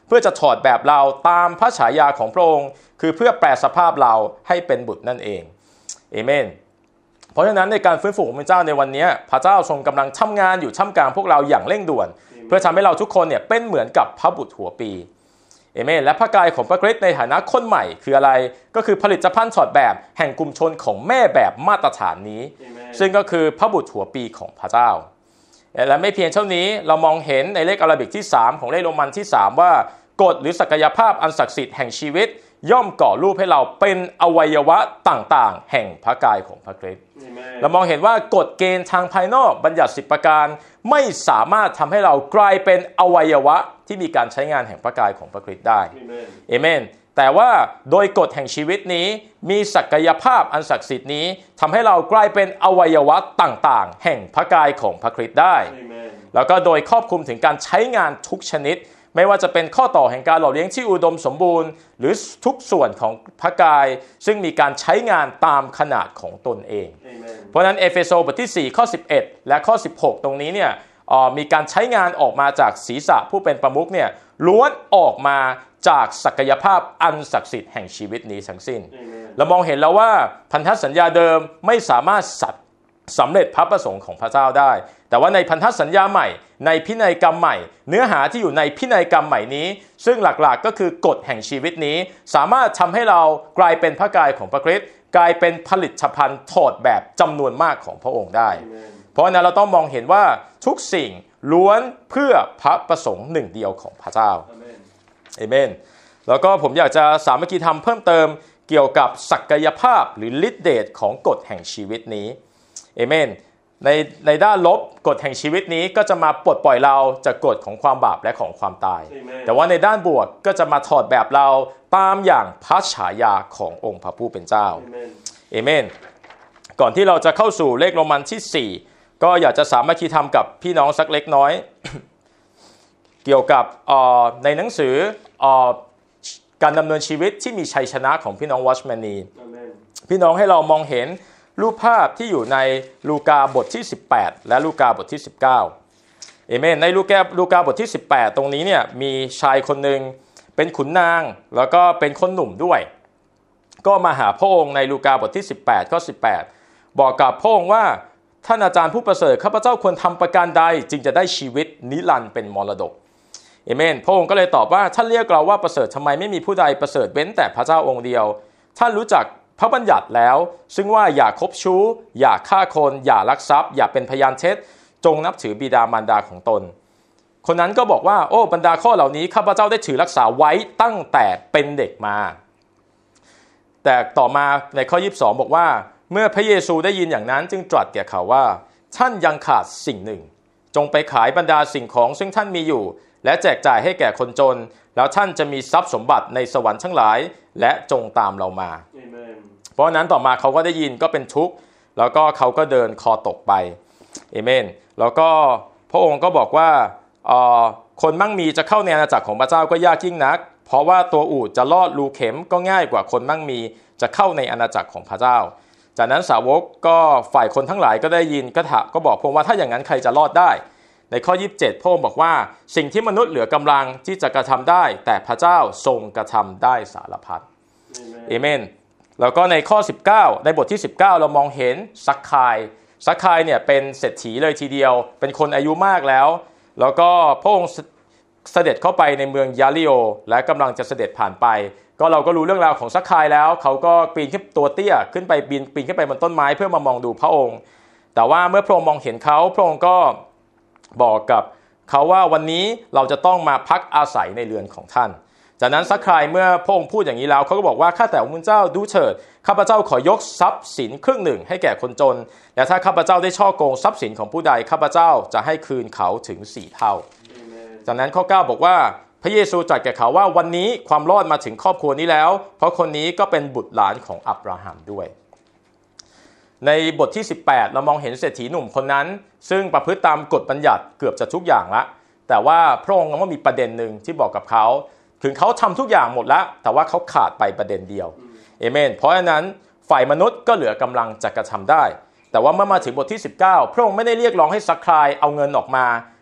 พื่อจะถอดแบบเราตามพระฉายาของพระองค์คือเพื่อแปลสภาพเราให้เป็นบุตรนั่นเองเอเมนเพราะฉะนั้นในการฟื้นฟูของพระเจ้าในวันนี้พระเจ้าทรงกำลังทำงานอยู่ท่ามกลางพวกเราอย่างเร่งด่วนเพื่อทำให้เราทุกคนเนี่ยเป็นเหมือนกับพระบุตรหัวปีเอเมนและพระกายของพระคริสต์ในฐานะคนใหม่คืออะไรก็คือผลิตภัณฑ์ถอดแบบแห่งกลุ่มชนของแม่แบบมาตรฐานนี้ซึ่งก็คือพระบุตรหัวปีของพระเจ้าและไม่เพียงเท่านี้เรามองเห็นในเลขอาราบิกที่สามของเลขโรมันที่สามว่ากฎหรือศักยภาพอันศักดิ์สิทธิ์แห่งชีวิตย่อมก่อรูปให้เราเป็นอวัยวะต่างๆแห่งพระกายของพระคริสต์เรามองเห็นว่ากฎเกณฑ์ทางภายนอกบัญญัติสิบประการไม่สามารถทำให้เรากลายเป็นอวัยวะที่มีการใช้งานแห่งพระกายของพระคริสต์ได้เอเมนแต่ว่าโดยกฎแห่งชีวิตนี้มีศักยภาพอันศักดิ์สิทธิ์นี้ทำให้เรากลายเป็นอวัยวะต่างๆแห่งพระกายของพระคริสต์ได้แล้วก็โดยครอบคลุมถึงการใช้งานทุกชนิดไม่ว่าจะเป็นข้อต่อแห่งการหล่อเลี้ยงที่อุดมสมบูรณ์หรือทุกส่วนของพระกายซึ่งมีการใช้งานตามขนาดของตนเอง Amen. เพราะฉะนั้นเอเฟโซบทที่สี่ข้อสิบเอ็ดและข้อสิบหกตรงนี้เนี่ยมีการใช้งานออกมาจากศีรษะผู้เป็นประมุขเนี่ยล้วนออกมาจากศักยภาพอันศักดิ์สิทธิ์แห่งชีวิตนี้ทั้งสิ้น Amen. เรามองเห็นแล้วว่าพันธสัญญาเดิมไม่สามารถสัตย์สำเร็จพระประสงค์ของพระเจ้าได้แต่ว่าในพันธสัญญาใหม่ในพินัยกรรมใหม่เนื้อหาที่อยู่ในพินัยกรรมใหม่นี้ซึ่งหลักๆก็คือกฎแห่งชีวิตนี้สามารถทำให้เรากลายเป็นพระกายของพระคริสต์กลายเป็นผลิตภัณฑ์ถอดแบบจำนวนมากของพระองค์ได้ Amen. เพราะฉะนั้นเราต้องมองเห็นว่าทุกสิ่งล้วนเพื่อพระประสงค์หนึ่งเดียวของพระเจ้าเอเมนแล้วก็ผมอยากจะสามัคคีธรรมเพิ่มเติมเกี่ยวกับศักยภาพหรือฤทธิ์เดชของกฎแห่งชีวิตนี้เอเมนในในด้านลบกฎแห่งชีวิตนี้ก็จะมาปลดปล่อยเราจากกฎของความบาปและของความตาย Amen. แต่ว่าในด้านบวกก็จะมาถอดแบบเราตามอย่างพระฉายาขององค์พระผู้เป็นเจ้าเอเมนก่อนที่เราจะเข้าสู่เลขโรมันที่สี่ก็อยากจะสามัคคีธรรมกับพี่น้องสักเล็กน้อย เกี่ยวกับในหนังสือการดำเนินชีวิตที่มีชัยชนะของพี่น้องวอชแมนนี Amen. พี่น้องให้เรามองเห็นรูปภาพที่อยู่ในลูกาบทที่สิบแปดและลูกาบทที่สิบเก้าเอเมนในลูกาลูกาบทที่สิบแปดตรงนี้เนี่ยมีชายคนหนึ่งเป็นขุนนางแล้วก็เป็นคนหนุ่มด้วยก็มาหาพระองค์ในลูกาบทที่สิบแปดข้อสิบแปดบอกกับพระองค์ว่าท่านอาจารย์ผู้ประเสริฐข้าพเจ้าควรทำประการใดจึงจะได้ชีวิตนิรันดร์เป็นมรดกเอเมนพระองค์ก็เลยตอบว่าท่านเรียกเราว่าประเสริฐทำไมไม่มีผู้ใดประเสริฐเว้นแต่พระเจ้าองค์เดียวท่านรู้จักพระบัญญัติแล้วซึ่งว่าอย่าคบชู้อย่าฆ่าคนอย่าลักทรัพย์อย่าเป็นพยานเท็จจงนับถือบิดามารดาของตนคนนั้นก็บอกว่าโอ้บรรดาข้อเหล่านี้ข้าพเจ้าได้ถือรักษาไว้ตั้งแต่เป็นเด็กมาแต่ต่อมาในข้อยี่สิบสองบอกว่าเมื่อพระเยซูได้ยินอย่างนั้นจึงตรัสแก่เขาว่าท่านยังขาดสิ่งหนึ่งจงไปขายบรรดาสิ่งของซึ่งท่านมีอยู่และแจกจ่ายให้แก่คนจนแล้วท่านจะมีทรัพย์สมบัติในสวรรค์ทั้งหลายและจงตามเรามา Amen. เพราะนั้นต่อมาเขาก็ได้ยินก็เป็นทุกข์แล้วก็เขาก็เดินคอตกไปเอเมนแล้วก็พระองค์ก็บอกว่าคนมั่งมีจะเข้าในอาณาจักรของพระเจ้าก็ยากยิ่งนักเพราะว่าตัวอูฐจะลอดรูเข็มก็ง่ายกว่าคนมั่งมีจะเข้าในอาณาจักรของพระเจ้าจากนั้นสาวกก็ฝ่ายคนทั้งหลายก็ได้ยินก็ถามก็บอกพระองค์ว่าถ้าอย่างนั้นใครจะรอดได้ในข้อยี่สิบเจ็ดพระองค์บอกว่าสิ่งที่มนุษย์เหลือกำลังที่จะกระทำได้แต่พระเจ้าทรงกระทำได้สารพัดเอเมนแล้วก็ในข้อสิบเก้าในบทที่สิบเก้าเรามองเห็นซักคายซักคายเนี่ยเป็นเศรษฐีเลยทีเดียวเป็นคนอายุมากแล้วแล้วก็พระองค์เสด็จเข้าไปในเมืองยาลิโอและกำลังจะเสด็จผ่านไปก็เราก็รู้เรื่องราวของซักคายแล้วเขาก็ปีนขึ้นตัวเตี้ยขึ้นไปปีนปีนขึ้นไปบนต้นไม้เพื่อมามองดูพระองค์แต่ว่าเมื่อพระองค์มองเห็นเขาพระองค์ก็บอกกับเขาว่าวันนี้เราจะต้องมาพักอาศัยในเรือนของท่านจากนั้นซักคายเมื่อพระองค์พูดอย่างนี้แล้วเขาก็บอกว่าข้าแต่องค์เจ้าดูเถิดข้าพเจ้าขอยกทรัพย์สินครึ่งหนึ่งให้แก่คนจนและถ้าข้าพเจ้าได้ช่อโกงทรัพย์สินของผู้ใดข้าพเจ้าจะให้คืนเขาถึงสี่เท่า Amen. จากนั้นข้อเก้าบอกว่าพระเยซูตรัสแก่เขาว่าวันนี้ความรอดมาถึงครอบครัวนี้แล้วเพราะคนนี้ก็เป็นบุตรหลานของอับราฮัมด้วยในบทที่สิบแปดเรามองเห็นเศรษฐีหนุ่มคนนั้นซึ่งประพฤติตามกฎบัญญัติเกือบจะทุกอย่างละแต่ว่าพระองค์ก็มีประเด็นหนึ่งที่บอกกับเขาถึงเขาทำทุกอย่างหมดแล้วแต่ว่าเขาขาดไปประเด็นเดียวเอเมนเพราะฉะนั้นฝ่ายมนุษย์ก็เหลือกำลังจะกระทำได้แต่ว่าเมื่อมาถึงบทที่สิบเก้าพระองค์ไม่ได้เรียกร้องให้ซักคายเอาเงินออกมา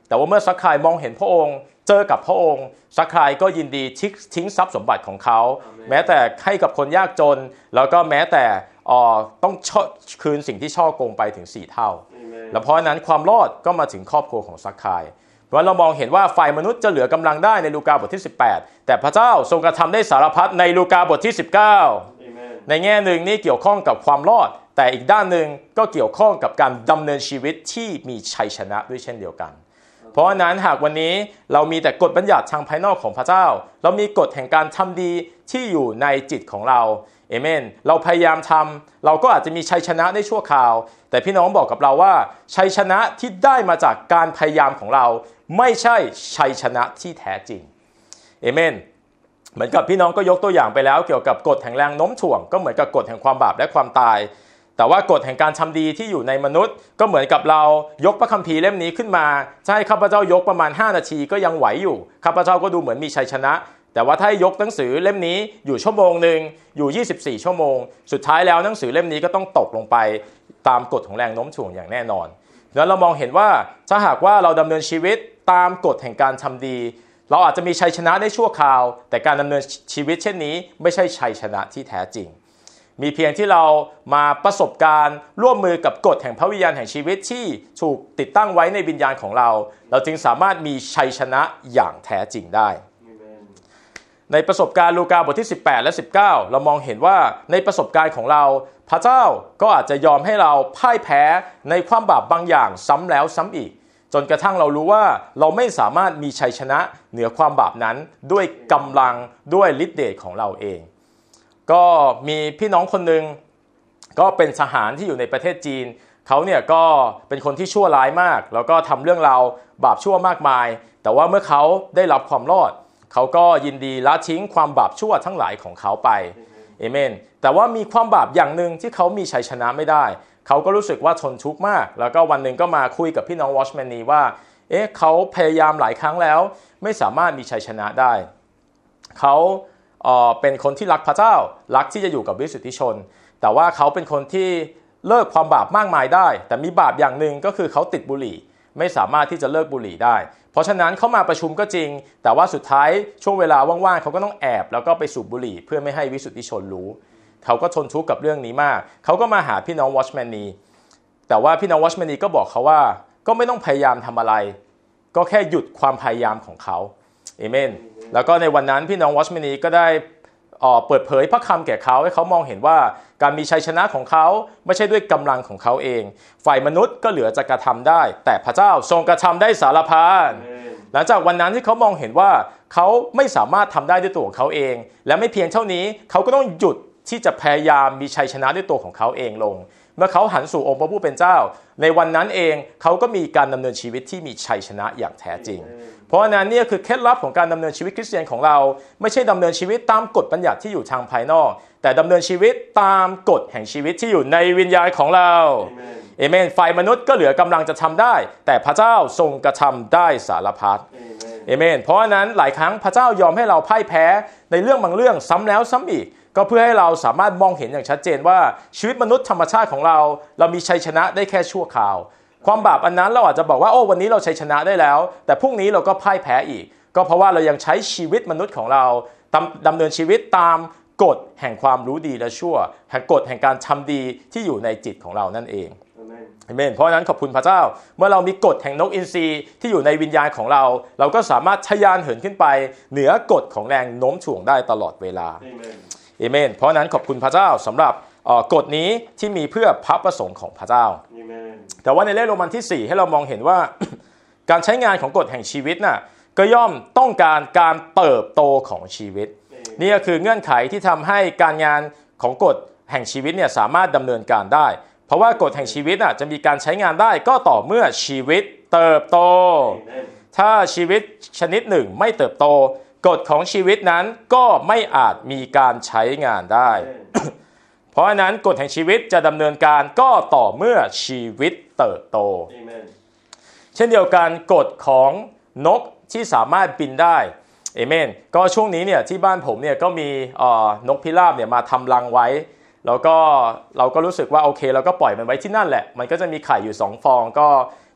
แต่ว่าเมื่อซักคายมองเห็นพระองค์เจอกับพระองค์ซักคายก็ยินดีทิ้งทรัพย์สมบัติของเขาแม้แต่ให้กับคนยากจนแล้วก็แม้แต่ต้องคืนสิ่งที่ช่อโกงไปถึงสี่เท่าและเพราะนั้นความรอดก็มาถึงครอบครัวของซักคายเพราะเรามองเห็นว่าฝ่ายมนุษย์จะเหลือกำลังได้ในลูกาบทที่สิบแปดแต่พระเจ้าทรงกระทำได้สารพัดในลูกาบทที่สิบเก้าในแง่หนึ่งนี่เกี่ยวข้องกับความรอดแต่อีกด้านหนึ่งก็เกี่ยวข้องกับการดำเนินชีวิตที่มีชัยชนะด้วยเช่นเดียวกันเพราะฉะนั้นหากวันนี้เรามีแต่กฎบัญญัติทางภายนอกของพระเจ้าเรามีกฎแห่งการทำดีที่อยู่ในจิตของเราเอเมนเราพยายามทำเราก็อาจจะมีชัยชนะได้ชั่วคราวแต่พี่น้องบอกกับเราว่าชัยชนะที่ได้มาจากการพยายามของเราไม่ใช่ชัยชนะที่แท้จริงเอเมนเหมือนกับพี่น้องก็ยกตัวอย่างไปแล้วเกี่ยวกับกฎแห่งแรงโน้มถ่วงก็เหมือนกับกฎแห่งความบาปและความตายแต่ว่ากฎแห่งการทำดีที่อยู่ในมนุษย์ก็เหมือนกับเรายกพระคัมภีร์เล่มนี้ขึ้นมาจะให้ข้าพเจ้ายกประมาณห้านาทีก็ยังไหวอยู่ข้าพเจ้าก็ดูเหมือนมีชัยชนะแต่ว่าถ้ายกหนังสือเล่มนี้อยู่ชั่วโมงนึงอยู่ยี่สิบสี่ชั่วโมงสุดท้ายแล้วหนังสือเล่มนี้ก็ต้องตกลงไปตามกฎของแรงโน้มถ่วงอย่างแน่นอนแล้วเรามองเห็นว่าถ้าหากว่าเราดำเนินชีวิตตามกฎแห่งการทำดีเราอาจจะมีชัยชนะได้ชั่วคราวแต่การดำเนินชีวิตเช่นนี้ไม่ใช่ชัยชนะที่แท้จริงมีเพียงที่เรามาประสบการณ์ร่วมมือกับกฎแห่งพระวิญญาณแห่งชีวิตที่ถูกติดตั้งไว้ในวิญญาณของเราเราจึงสามารถมีชัยชนะอย่างแท้จริงได้ Amen. ในประสบการณ์ลูกาบทที่สิบแปดและสิบเก้าเรามองเห็นว่าในประสบการณ์ของเราพระเจ้าก็อาจจะยอมให้เราพ่ายแพ้ในความบาปบางอย่างซ้ำแล้วซ้ำอีกจนกระทั่งเรารู้ว่าเราไม่สามารถมีชัยชนะเหนือความบาปนั้นด้วยกำลังด้วยฤทธิ์เดชของเราเองก็มีพี่น้องคนหนึ่งก็เป็นทหารที่อยู่ในประเทศจีนเขาเนี่ยก็เป็นคนที่ชั่วร้ายมากแล้วก็ทำเรื่องราวบาปชั่วมากมายแต่ว่าเมื่อเขาได้รับความรอดเขาก็ยินดีละทิ้งความบาปชั่วทั้งหลายของเขาไปเอเมนแต่ว่ามีความบาปอย่างหนึ่งที่เขามีชัยชนะไม่ได้เขาก็รู้สึกว่าทนทุกข์มากแล้วก็วันหนึ่งก็มาคุยกับพี่น้องวอชแมนนีว่าเอ๊ะเขาพยายามหลายครั้งแล้วไม่สามารถมีชัยชนะได้เขาเอ่อเป็นคนที่รักพระเจ้ารักที่จะอยู่กับวิสุทธิชนแต่ว่าเขาเป็นคนที่เลิกความบาปมากมายได้แต่มีบาปอย่างหนึ่งก็คือเขาติดบุหรี่ไม่สามารถที่จะเลิกบุหรี่ได้เพราะฉะนั้นเขามาประชุมก็จริงแต่ว่าสุดท้ายช่วงเวลาว่างๆเขาก็ต้องแอบแล้วก็ไปสูบบุหรี่เพื่อไม่ให้วิสุทธิชนรู้เขาก็ทนทุกข์กับเรื่องนี้มากเขาก็มาหาพี่น้องวอชแมนนีแต่ว่าพี่น้องวอชแมนนีก็บอกเขาว่าก็ไม่ต้องพยายามทำอะไรก็แค่หยุดความพยายามของเขาเอเมนแล้วก็ในวันนั้นพี่น้องวอชแมนนีก็ได้เปิดเผยพระคำแก่เขาให้เขามองเห็นว่าการมีชัยชนะของเขาไม่ใช่ด้วยกำลังของเขาเองฝ่ายมนุษย์ก็เหลือจะกระทำได้แต่พระเจ้าทรงกระทำได้สารพัดหลังจากวันนั้นที่เขามองเห็นว่าเขาไม่สามารถทำได้ด้วยตัวของเขาเองและไม่เพียงเท่านี้เขาก็ต้องหยุดที่จะพยายามมีชัยชนะด้วยตัวของเขาเองลงเมื่อเขาหันสู่องค์พระผู้เป็นเจ้าในวันนั้นเองเขาก็มีการดำเนินชีวิตที่มีชัยชนะอย่างแท้จริงเพราะฉะนั้นนี่คือเคล็ดลับของการดำเนินชีวิตคริสเตียนของเราไม่ใช่ดำเนินชีวิตตามกฎบัญญัติที่อยู่ทางภายนอกแต่ดำเนินชีวิตตามกฎแห่งชีวิตที่อยู่ในวิญญาณของเราเอเมนฝ่ายมนุษย์ก็เหลือกำลังจะทำได้แต่พระเจ้าทรงกระทำได้สารพัดเอเมนเพราะฉะนั้นหลายครั้งพระเจ้ายอมให้เราพ่ายแพ้ในเรื่องบางเรื่องซ้ำแล้วซ้ำอีกก็เพื่อให้เราสามารถมองเห็นอย่างชัดเจนว่าชีวิตมนุษย์ธรรมชาติของเราเรามีชัยชนะได้แค่ชั่วคราวความบาปอันนั้นเราอาจจะบอกว่าโอ้วันนี้เราชัยชนะได้แล้วแต่พรุ่งนี้เราก็พ่ายแพ้อีกก็เพราะว่าเรายังใช้ชีวิตมนุษย์ของเราดำเนินชีวิตตามกฎแห่งความรู้ดีและชั่วแห่งกฎแห่งการทำดีที่อยู่ในจิตของเรานั่นเองอาเมนเพราะฉะนั้นขอบคุณพระเจ้าเมื่อเรามีกฎแห่งนกอินทรีที่อยู่ในวิญญาณของเราเราก็สามารถทะยานเหินขึ้นไปเหนือกฎของแรงโน้มถ่วงได้ตลอดเวลาเอเมนเพราะนั้นขอบคุณพระเจ้าสำหรับกฎนี้ที่มีเพื่อพระประสงค์ของพระเจ้าแต่ว่าในเลขโรมันที่สี่ให้เรามองเห็นว่า การใช้งานของกฎแห่งชีวิตน่ะก็ย่อมต้องการการเติบโตของชีวิตนี่ก็คือเงื่อนไขที่ทำให้การงานของกฎแห่งชีวิตเนี่ยสามารถดำเนินการได้เพราะว่ากฎแห่งชีวิตน่ะจะมีการใช้งานได้ก็ต่อเมื่อชีวิตเติบโตถ้าชีวิตชนิดหนึ่งไม่เติบโตกฎของชีวิตนั้นก็ไม่อาจมีการใช้งานได้ เพราะฉะนั้นกฎแห่งชีวิตจะดำเนินการก็ต่อเมื่อชีวิตเติบโต Amen. เช่นเดียวกันกฎของนกที่สามารถบินได้เอเมนก็ช่วงนี้เนี่ยที่บ้านผมเนี่ยก็มีนกพิราบเนี่ยมาทำรังไว้แล้วก็เราก็รู้สึกว่าโอเคเราก็ปล่อยมันไว้ที่นั่นแหละมันก็จะมีไข่อยู่สองฟองก็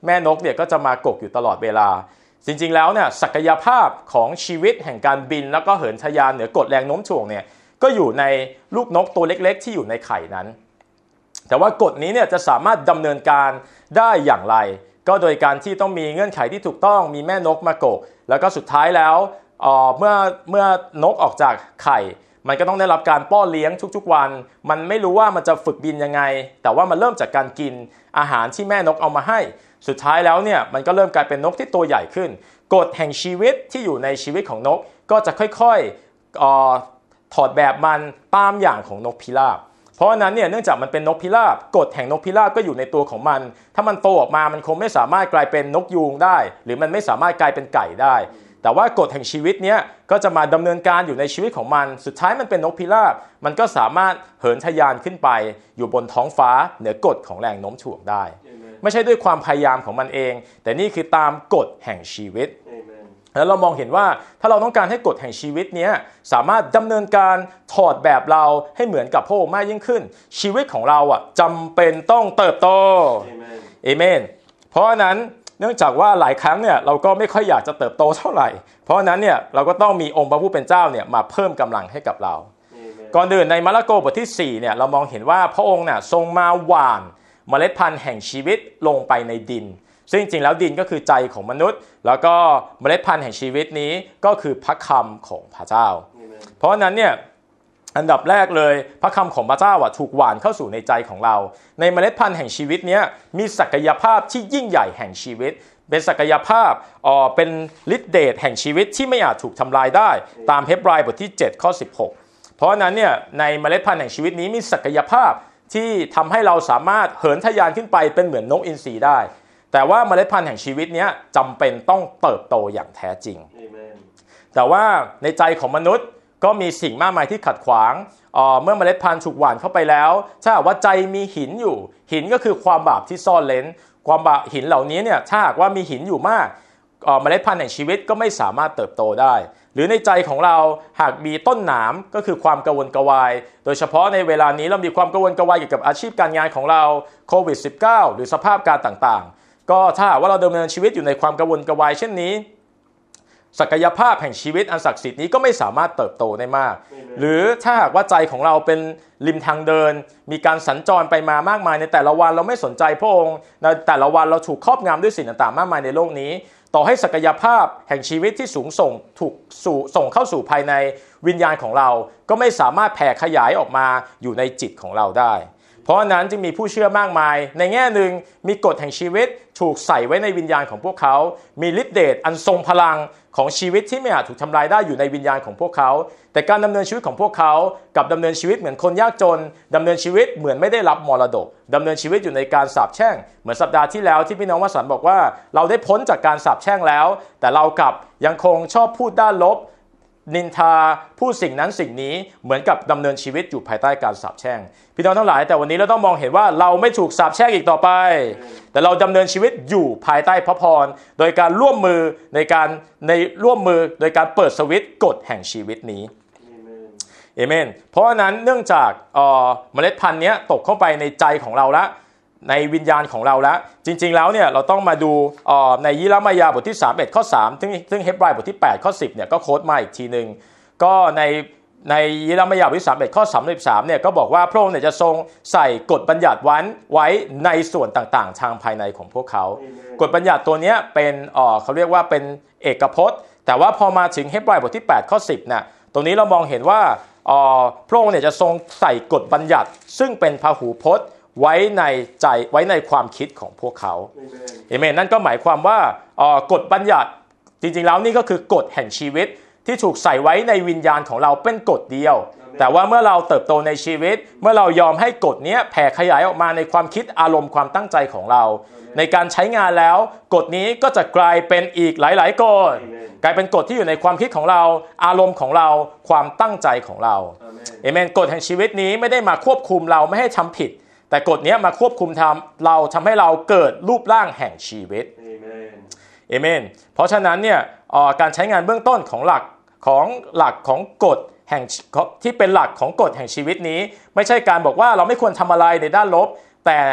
แม่นกเนี่ยก็จะมากกอยู่ตลอดเวลาจริงๆแล้วเนี่ยศักยภาพของชีวิตแห่งการบินแล้วก็เหินทะยานเหนือกฎแรงโน้มถ่วงเนี่ยก็อยู่ในลูกนกตัวเล็กๆที่อยู่ในไข่นั้นแต่ว่ากฎนี้เนี่ยจะสามารถดำเนินการได้อย่างไรก็โดยการที่ต้องมีเงื่อนไขที่ถูกต้องมีแม่นกมากกแล้วก็สุดท้ายแล้วเอ่อเมื่อเมื่อนกออกจากไข่มันก็ต้องได้รับการป้อนเลี้ยงทุกๆวันมันไม่รู้ว่ามันจะฝึกบินยังไงแต่ว่ามันเริ่มจากการกินอาหารที่แม่นกเอามาให้สุดท้ายแล้วเนี่ยมันก็เริ่มกลายเป็นนกที่ตัวใหญ่ขึ้นกฎแห่งชีวิตที่อยู่ในชีวิตของนกก็จะค่อยๆเอ่อถอดแบบมันตามอย่างของนกพิราบเพราะฉะนั้นเนี่ยเนื่องจากมันเป็นนกพิราบกฎแห่งนกพิราบก็อยู่ในตัวของมันถ้ามันโตออกมามันคงไม่สามารถกลายเป็นนกยูงได้หรือมันไม่สามารถกลายเป็นไก่ได้แต่ว่ากฎแห่งชีวิตเนี้ยก็จะมาดำเนินการอยู่ในชีวิตของมันสุดท้ายมันเป็นนกพิราบมันก็สามารถเหินทะยานขึ้นไปอยู่บนท้องฟ้าเหนือกฎของแรงโน้มถ่วงได้ Amen. ไม่ใช่ด้วยความพยายามของมันเองแต่นี่คือตามกฎแห่งชีวิต Amen. แล้วเรามองเห็นว่าถ้าเราต้องการให้กฎแห่งชีวิตเนี้ยสามารถดำเนินการถอดแบบเราให้เหมือนกับพระองค์มากยิ่งขึ้นชีวิตของเราอ่ะจำเป็นต้องเติบโตเอเมนเพราะฉะนั้นเนื่องจากว่าหลายครั้งเนี่ยเราก็ไม่ค่อยอยากจะเติบโตเท่าไหร่เพราะฉะนั้นเนี่ยเราก็ต้องมีองค์พระผู้เป็นเจ้าเนี่ยมาเพิ่มกำลังให้กับเรา Amen. ก่อนอื่นในมาระโกบทที่สี่เนี่ยเรามองเห็นว่าพระองค์เนี่ยทรงมาหว่านเมล็ดพันธุ์แห่งชีวิตลงไปในดินซึ่งจริงๆแล้วดินก็คือใจของมนุษย์แล้วก็เมล็ดพันธุ์แห่งชีวิตนี้ก็คือพระคำของพระเจ้า Amen. เพราะฉะนั้นเนี่ยอันดับแรกเลยพระคำของพระเจ้าถูกหว่านเข้าสู่ในใจของเราในเมล็ดพันธุ์แห่งชีวิตนี้มีศักยภาพที่ยิ่งใหญ่แห่งชีวิตเป็นศักยภาพอ่อเป็นฤทธิ์เดชแห่งชีวิตที่ไม่อาจถูกทำลายได้ตามเฮบรายบทที่เจ็ดข้อสิบหกเพราะฉะนั้นเนี่ยในเมล็ดพันธุ์แห่งชีวิตนี้มีศักยภาพที่ทำให้เราสามารถเหินทะยานขึ้นไปเป็นเหมือนนกอินทรีได้แต่ว่าเมล็ดพันธุ์แห่งชีวิตนี้จำเป็นต้องเติบโตอย่างแท้จริง Amen. แต่ว่าในใจของมนุษย์ก็มีสิ่งมากมายที่ขัดขวางเอ่อเมื่อเมล็ดพันธุ์ถูกหว่านเข้าไปแล้วถ้าหากว่าใจมีหินอยู่หินก็คือความบาปที่ซ่อนเร้นความบาปหินเหล่านี้เนี่ยถ้าหากว่ามีหินอยู่มากเอ่อเมล็ดพันธุ์แห่งชีวิตก็ไม่สามารถเติบโตได้หรือในใจของเราหากมีต้นหนามก็คือความกังวลกวายโดยเฉพาะในเวลานี้เรามีความกังวลกวายเกี่ยวกับอาชีพการงานของเราโควิด สิบเก้า หรือสภาพการต่างๆก็ถ้าหากว่าเราดำเนินชีวิตอยู่ในความกังวลกวายเช่นนี้ศักยภาพแห่งชีวิตอันศักดิ์สิทธิ์นี้ก็ไม่สามารถเติบโตได้มาก Amen. หรือถ้าหากว่าใจของเราเป็นริมทางเดินมีการสัญจรไปมามากมายในแต่ละวันเราไม่สนใจพระองค์ในแต่ละวันเราถูกครอบงำด้วยสิ่งต่างๆมากมายในโลกนี้ต่อให้ศักยภาพแห่งชีวิตที่สูงส่งถูกส่งเข้าสู่ภายในวิญญาณของเราก็ไม่สามารถแผ่ขยายออกมาอยู่ในจิตของเราได้เพราะฉะนั้นจึงมีผู้เชื่อมากมายในแง่หนึ่งมีกฎแห่งชีวิตถูกใส่ไว้ในวิญญาณของพวกเขามีฤทธิ์เดชอันทรงพลังของชีวิตที่ไม่อาจถูกทำลายได้อยู่ในวิญญาณของพวกเขาแต่การดำเนินชีวิตของพวกเขากับดำเนินชีวิตเหมือนคนยากจนดำเนินชีวิตเหมือนไม่ได้รับมรดกดำเนินชีวิตอยู่ในการสาปแช่งเหมือนสัปดาห์ที่แล้วที่พี่น้องวสันต์บอกว่าเราได้พ้นจากการสาปแช่งแล้วแต่เรากลับยังคงชอบพูดด้านลบนินทาพูดสิ่งนั้นสิ่งนี้เหมือนกับดำเนินชีวิตอยู่ภายใต้การสาปแช่งพี่น้องทั้งหลายแต่วันนี้เราต้องมองเห็นว่าเราไม่ถูกสาปแช่งอีกต่อไปแต่เราดำเนินชีวิตอยู่ภายใต้พระพรโดยการร่วมมือในการในร่วมมือโดยการเปิดสวิตช์กฎแห่งชีวิตนี้เอเมนเพราะฉะนั้นเนื่องจากเอ่อเมล็ดพันธุ์นี้ตกเข้าไปในใจของเราแล้วในวิญญาณของเราแล้วจริงๆแล้วเนี่ยเราต้องมาดูในยิรมายาบทที่สามสิบเอ็ดข้อสามซึ่งซึ่งเฮบรายบทที่แปดข้อสิบเนี่ยก็โค้ดมาอีกทีนึงก็ในในยิรมายาบทที่สามสิบเอ็ดข้อสามสิบสามเนี่ยก็บอกว่าพระองค์เนี่ยจะทรงใส่กฎบัญญัติไว้ไว้ในส่วนต่างๆทางภายในของพวกเขากฎบัญญัติตัวนี้เป็นเอ่อเขาเรียกว่าเป็นเอกพจน์แต่ว่าพอมาถึงเฮบรายบทที่แปดข้อสิบเนี่ยตรงนี้เรามองเห็นว่าเอ่อพระองค์เนี่ยจะทรงใส่กฎบัญญัติซึ่งเป็นพหูพจน์ไว้ในใจไว้ในความคิดของพวกเขาเอเมนนั่นก็หมายความว่ากฎบัญญัติจริงๆแล้วนี่ก็คือกฎแห่งชีวิตที่ถูกใส่ไว้ในวิญญาณของเราเป็นกฎเดียวแต่ว่าเมื่อเราเติบโตในชีวิตเมื่อเรายอมให้กฎนี้แผ่ขยายออกมาในความคิดอารมณ์ความตั้งใจของเราในการใช้งานแล้วกฎนี้ก็จะกลายเป็นอีกหลายๆกฎกลายเป็นกฎที่อยู่ในความคิดของเราอารมณ์ของเราความตั้งใจของเราเอเมนกฎแห่งชีวิตนี้ไม่ได้มาควบคุมเราไม่ให้ทำผิดแต่กฎนี้มาควบคุมทำเราทำให้เราเกิดรูปร่างแห่งชีวิตเอเมนเพราะฉะนั้นเนี่ยการใช้งานเบื้องต้นของหลักของหลักของกฎแห่งที่เป็นหลักของกฎแห่งชีวิตนี้ไม่ใช่การบอกว่าเราไม่ควรทำอะไรในด้านลบแต่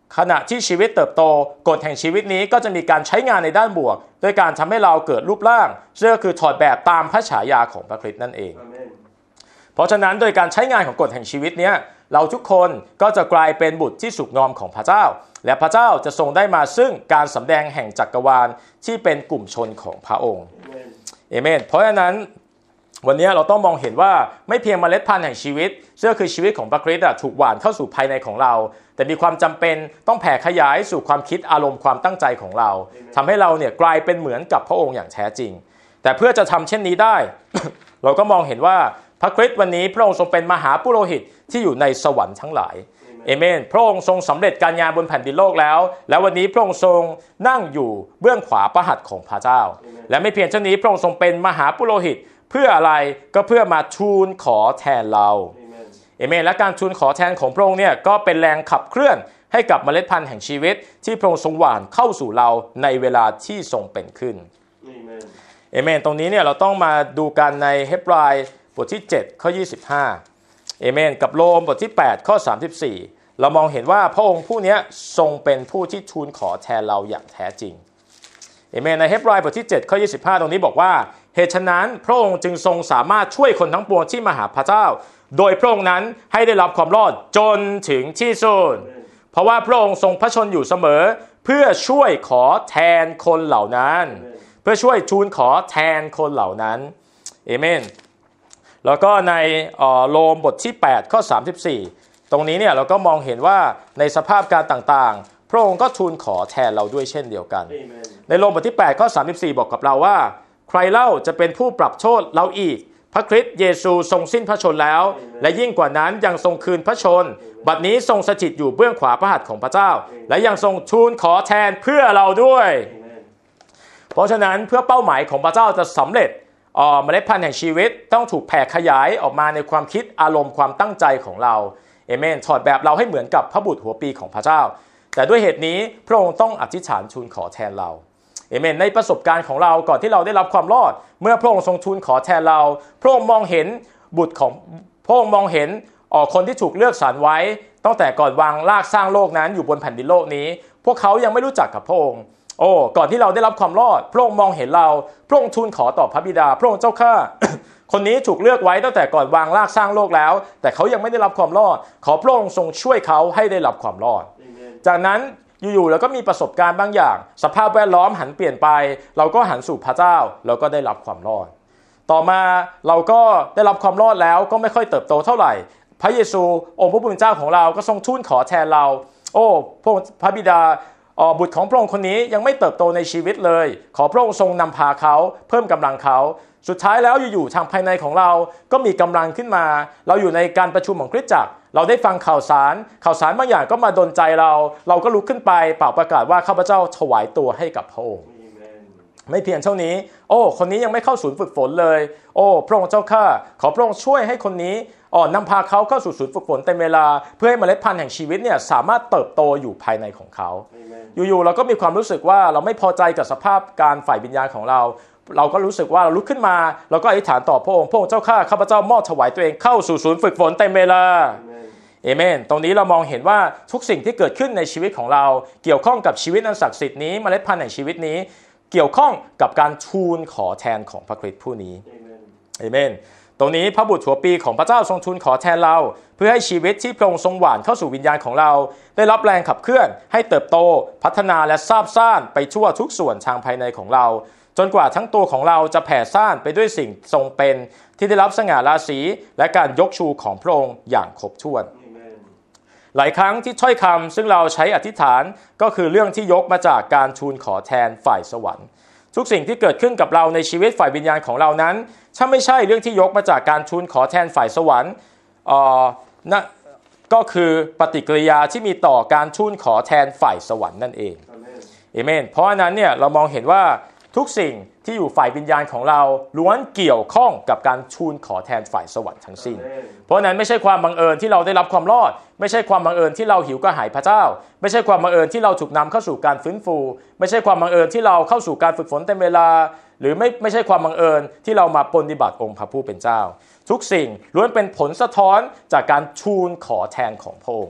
ขณะที่ชีวิตเติบโตกฎแห่งชีวิตนี้ก็จะมีการใช้งานในด้านบวกโดยการทำให้เราเกิดรูปร่างซึ่งก็คือถอดแบบตามพระฉายาของพระคริสต์นั่นเองเพราะฉะนั้นโดยการใช้งานของกฎแห่งชีวิตนี้เราทุกคนก็จะกลายเป็นบุตรที่สุขงอมของพระเจ้าและพระเจ้าจะทรงได้มาซึ่งการสำแดงแห่งจักรวาลที่เป็นกลุ่มชนของพระองค์เอเมนเพราะฉะนั้นวันนี้เราต้องมองเห็นว่าไม่เพียงเมล็ดพันธุ์แห่งชีวิตซึ่งคือชีวิตของพระคริสต์ถูกหว่านเข้าสู่ภายในของเราแต่มีความจำเป็นต้องแผ่ขยายสู่ความคิดอารมณ์ความตั้งใจของเราทำให้เราเนี่ยกลายเป็นเหมือนกับพระองค์อย่างแท้จริงแต่เพื่อจะทำเช่นนี้ได้ เราก็มองเห็นว่าพระคริสต์วันนี้พระองค์ทรงเป็นมหาปุโรหิตที่อยู่ในสวรรค์ทั้งหลายเอเมนพระองค์ทรงสำเร็จการงานบนแผ่นดินโลกแล้วและวันนี้พระองค์ทรงนั่งอยู่เบื้องขวาพระหัตถ์ของพระเจ้าและไม่เพียงเท่านี้พระองค์ทรงเป็นมหาปุโรหิตเพื่ออะไรก็เพื่อมาทูลขอแทนเราเอเมนและการทูลขอแทนของพระองค์เนี่ยก็เป็นแรงขับเคลื่อนให้กับเมล็ดพันธุ์แห่งชีวิตที่พระองค์ทรงหว่านเข้าสู่เราในเวลาที่ทรงเป็นขึ้นเอเมนตรงนี้เนี่ยเราต้องมาดูกันในเฮบรายบทที่เจ็ดข้อยี่สิบห้าเอเมนกับโรมบทที่แปดข้อสามสิบสี่เรามองเห็นว่าพระองค์ผู้นี้ทรงเป็นผู้ที่ทูลขอแทนเราอย่างแท้จริงเอเมนในเฮบรายบทที่เจ็ดข้อยี่สิบห้าตรงนี้บอกว่าเหตุฉะนั้นพระองค์จึงทรงสามารถช่วยคนทั้งปวงที่มาหาพระเจ้าโดยพระองค์นั้นให้ได้รับความรอดจนถึงที่สุดเพราะว่าพระองค์ทรงพระชนอยู่เสมอเพื่อช่วยขอแทนคนเหล่านั้นเพื่อช่วยทูลขอแทนคนเหล่านั้นเอเมนแล้วก็ในโรมบทที่แปดข้อสามสิบสี่ตรงนี้เนี่ยเราก็มองเห็นว่าในสภาพการต่างๆพระองค์ก็ทูลขอแทนเราด้วยเช่นเดียวกัน Amen. ในโรมบทที่แปดข้อสามสิบสี่บอกกับเราว่าใครเล่าจะเป็นผู้ปรับโทษเราอีกพระคริสต์เยซูทรงสิ้นพระชนแล้ว Amen. และยิ่งกว่านั้นยังทรงคืนพระชน Amen. บัดนี้ทรงสถิตอยู่เบื้องขวาพระหัตถ์ของพระเจ้า Amen. และยังทรงทูลขอแทนเพื่อเราด้วย Amen. เพราะฉะนั้นเพื่อเป้าหมายของพระเจ้าจะสำเร็จเมล็ดพันธุ์แห่งชีวิตต้องถูกแผ่ขยายออกมาในความคิดอารมณ์ความตั้งใจของเราเอเมนถอดแบบเราให้เหมือนกับพระบุตรหัวปีของพระเจ้าแต่ด้วยเหตุนี้พระองค์ต้องอธิษฐานทูลขอแทนเราเอเมนในประสบการณ์ของเราก่อนที่เราได้รับความรอดเมื่อพระองค์ทรงทูลขอแทนเราพระองค์มองเห็นบุตรของพระองค์มองเห็นคนที่ถูกเลือกสรรไว้ตั้งแต่ก่อนวางรากสร้างโลกนั้นอยู่บนแผ่นดินโลกนี้พวกเขายังไม่รู้จักกับพระองค์โอ้ก่อนที่เราได้รับความรอดพระองค์มองเห็นเราพระองค์ทูลขอต่อพระบิดาพระองค์เจ้าข้า คนนี้ถูกเลือกไว้ตั้งแต่ก่อนวางรากสร้างโลกแล้วแต่เขายังไม่ได้รับความรอดขอพระองค์ทรงช่วยเขาให้ได้รับความรอด Amen. จากนั้นอยู่ๆแล้วก็มีประสบการณ์บางอย่างสภาพแวดล้อมหันเปลี่ยนไปเราก็หันสู่พระเจ้าแล้วก็ได้รับความรอดต่อมาเราก็ได้รับความรอดแล้วก็ไม่ค่อยเติบโตเท่าไหร่พระเยซูองค์พระผู้เป็นเจ้าของเราก็ทรงทูลขอแทนเราโอ้พระบิดาบุตรของพระองค์คนนี้ยังไม่เติบโตในชีวิตเลยขอพระองค์ทรงนำพาเขาเพิ่มกำลังเขาสุดท้ายแล้วอยู่ๆทางภายในของเราก็มีกำลังขึ้นมาเราอยู่ในการประชุมของคริสตจักรเราได้ฟังข่าวสารข่าวสารบางอย่างก็มาดลใจเราเราก็ลุกขึ้นไปเป่าประกาศว่าข้าพเจ้าถวายตัวให้กับพระองค์ ไม่เพียงเท่านี้โอ้คนนี้ยังไม่เข้าศูนย์ฝึกฝนเลยโอ้พระองค์เจ้าข้าขอพระองค์ช่วยให้คนนี้อ๋อนำพาเขาเข้าสู่ศูนย์ฝึกฝนเต็มเวลาเพื่อให้เมล็ดพันธุ์แห่งชีวิตเนี่ยสามารถเติบโตอยู่ภายในของเขาอยู่ๆเราก็มีความรู้สึกว่าเราไม่พอใจกับสภาพการฝ่ายวิญญาณของเราเราก็รู้สึกว่าเราลุกขึ้นมาเราก็อธิษฐานต่อพระองค์พระองค์เจ้าข้าข้าพเจ้ามอบถวายตัวเองเข้าสู่ศูนย์ฝึกฝนเต็มเวลาเอเมนตรงนี้เรามองเห็นว่าทุกสิ่งที่เกิดขึ้นในชีวิตของเราเกี่ยวข้องกับชีวิตอันศักดิ์สิทธิ์นี้เมล็ดพันธุ์แห่งชีวิตนี้เกี่ยวข้องกับการทูลขอแทนของพระคริสต์ผู้นี้เอเมนตรงนี้พระบุตรหัวปีของพระเจ้าทรงทูลขอแทนเราเพื่อให้ชีวิตที่พระองค์ทรงหว่านเข้าสู่วิญญาณของเราได้รับแรงขับเคลื่อนให้เติบโตพัฒนาและซาบซ่านไปทั่วทุกส่วนทางภายในของเราจนกว่าทั้งตัวของเราจะแผ่ซ่านไปด้วยสิ่งทรงเป็นที่ได้รับสง่าราศีและการยกชูของพระองค์อย่างครบถ้วนหลายครั้งที่ถ้อยคำซึ่งเราใช้อธิษฐานก็คือเรื่องที่ยกมาจากการทูลขอแทนฝ่ายสวรรค์ทุกสิ่งที่เกิดขึ้นกับเราในชีวิตฝ่ายวิญญาณของเรานั้นถ้าไม่ใช่เรื่องที่ยกมาจากการทูลขอแทนฝ่ายสวรรค์เอ่อนะก็คือปฏิกิริยาที่มีต่อการทูลขอแทนฝ่ายสวรรค์นั่นเองเอเมนเพราะฉะนั้นเนี่ยเรามองเห็นว่าทุกสิ่งที่อยู่ฝ่ายวิญญาณของเราล้วนเกี่ยวข้องกับการทูลขอแทนฝ่ายสวรรค์ทั้งสิ้นเพราะนั้นไม่ใช่ความบังเอิญที่เราได้รับความรอดไม่ใช่ความบังเอิญที่เราหิวกระหายพระเจ้าไม่ใช่ความบังเอิญที่เราถูกนำเข้าสู่การฟื้นฟูไม่ใช่ความบังเอิญที่เราเข้าสู่การฝึกฝนเต็มเวลาหรือไม่ไม่ใช่ความบังเอิญที่เรามาปฏิบัติองค์พระผู้เป็นเจ้าทุกสิ่งล้วนเป็นผลสะท้อนจากการทูลขอแทนของพระองค์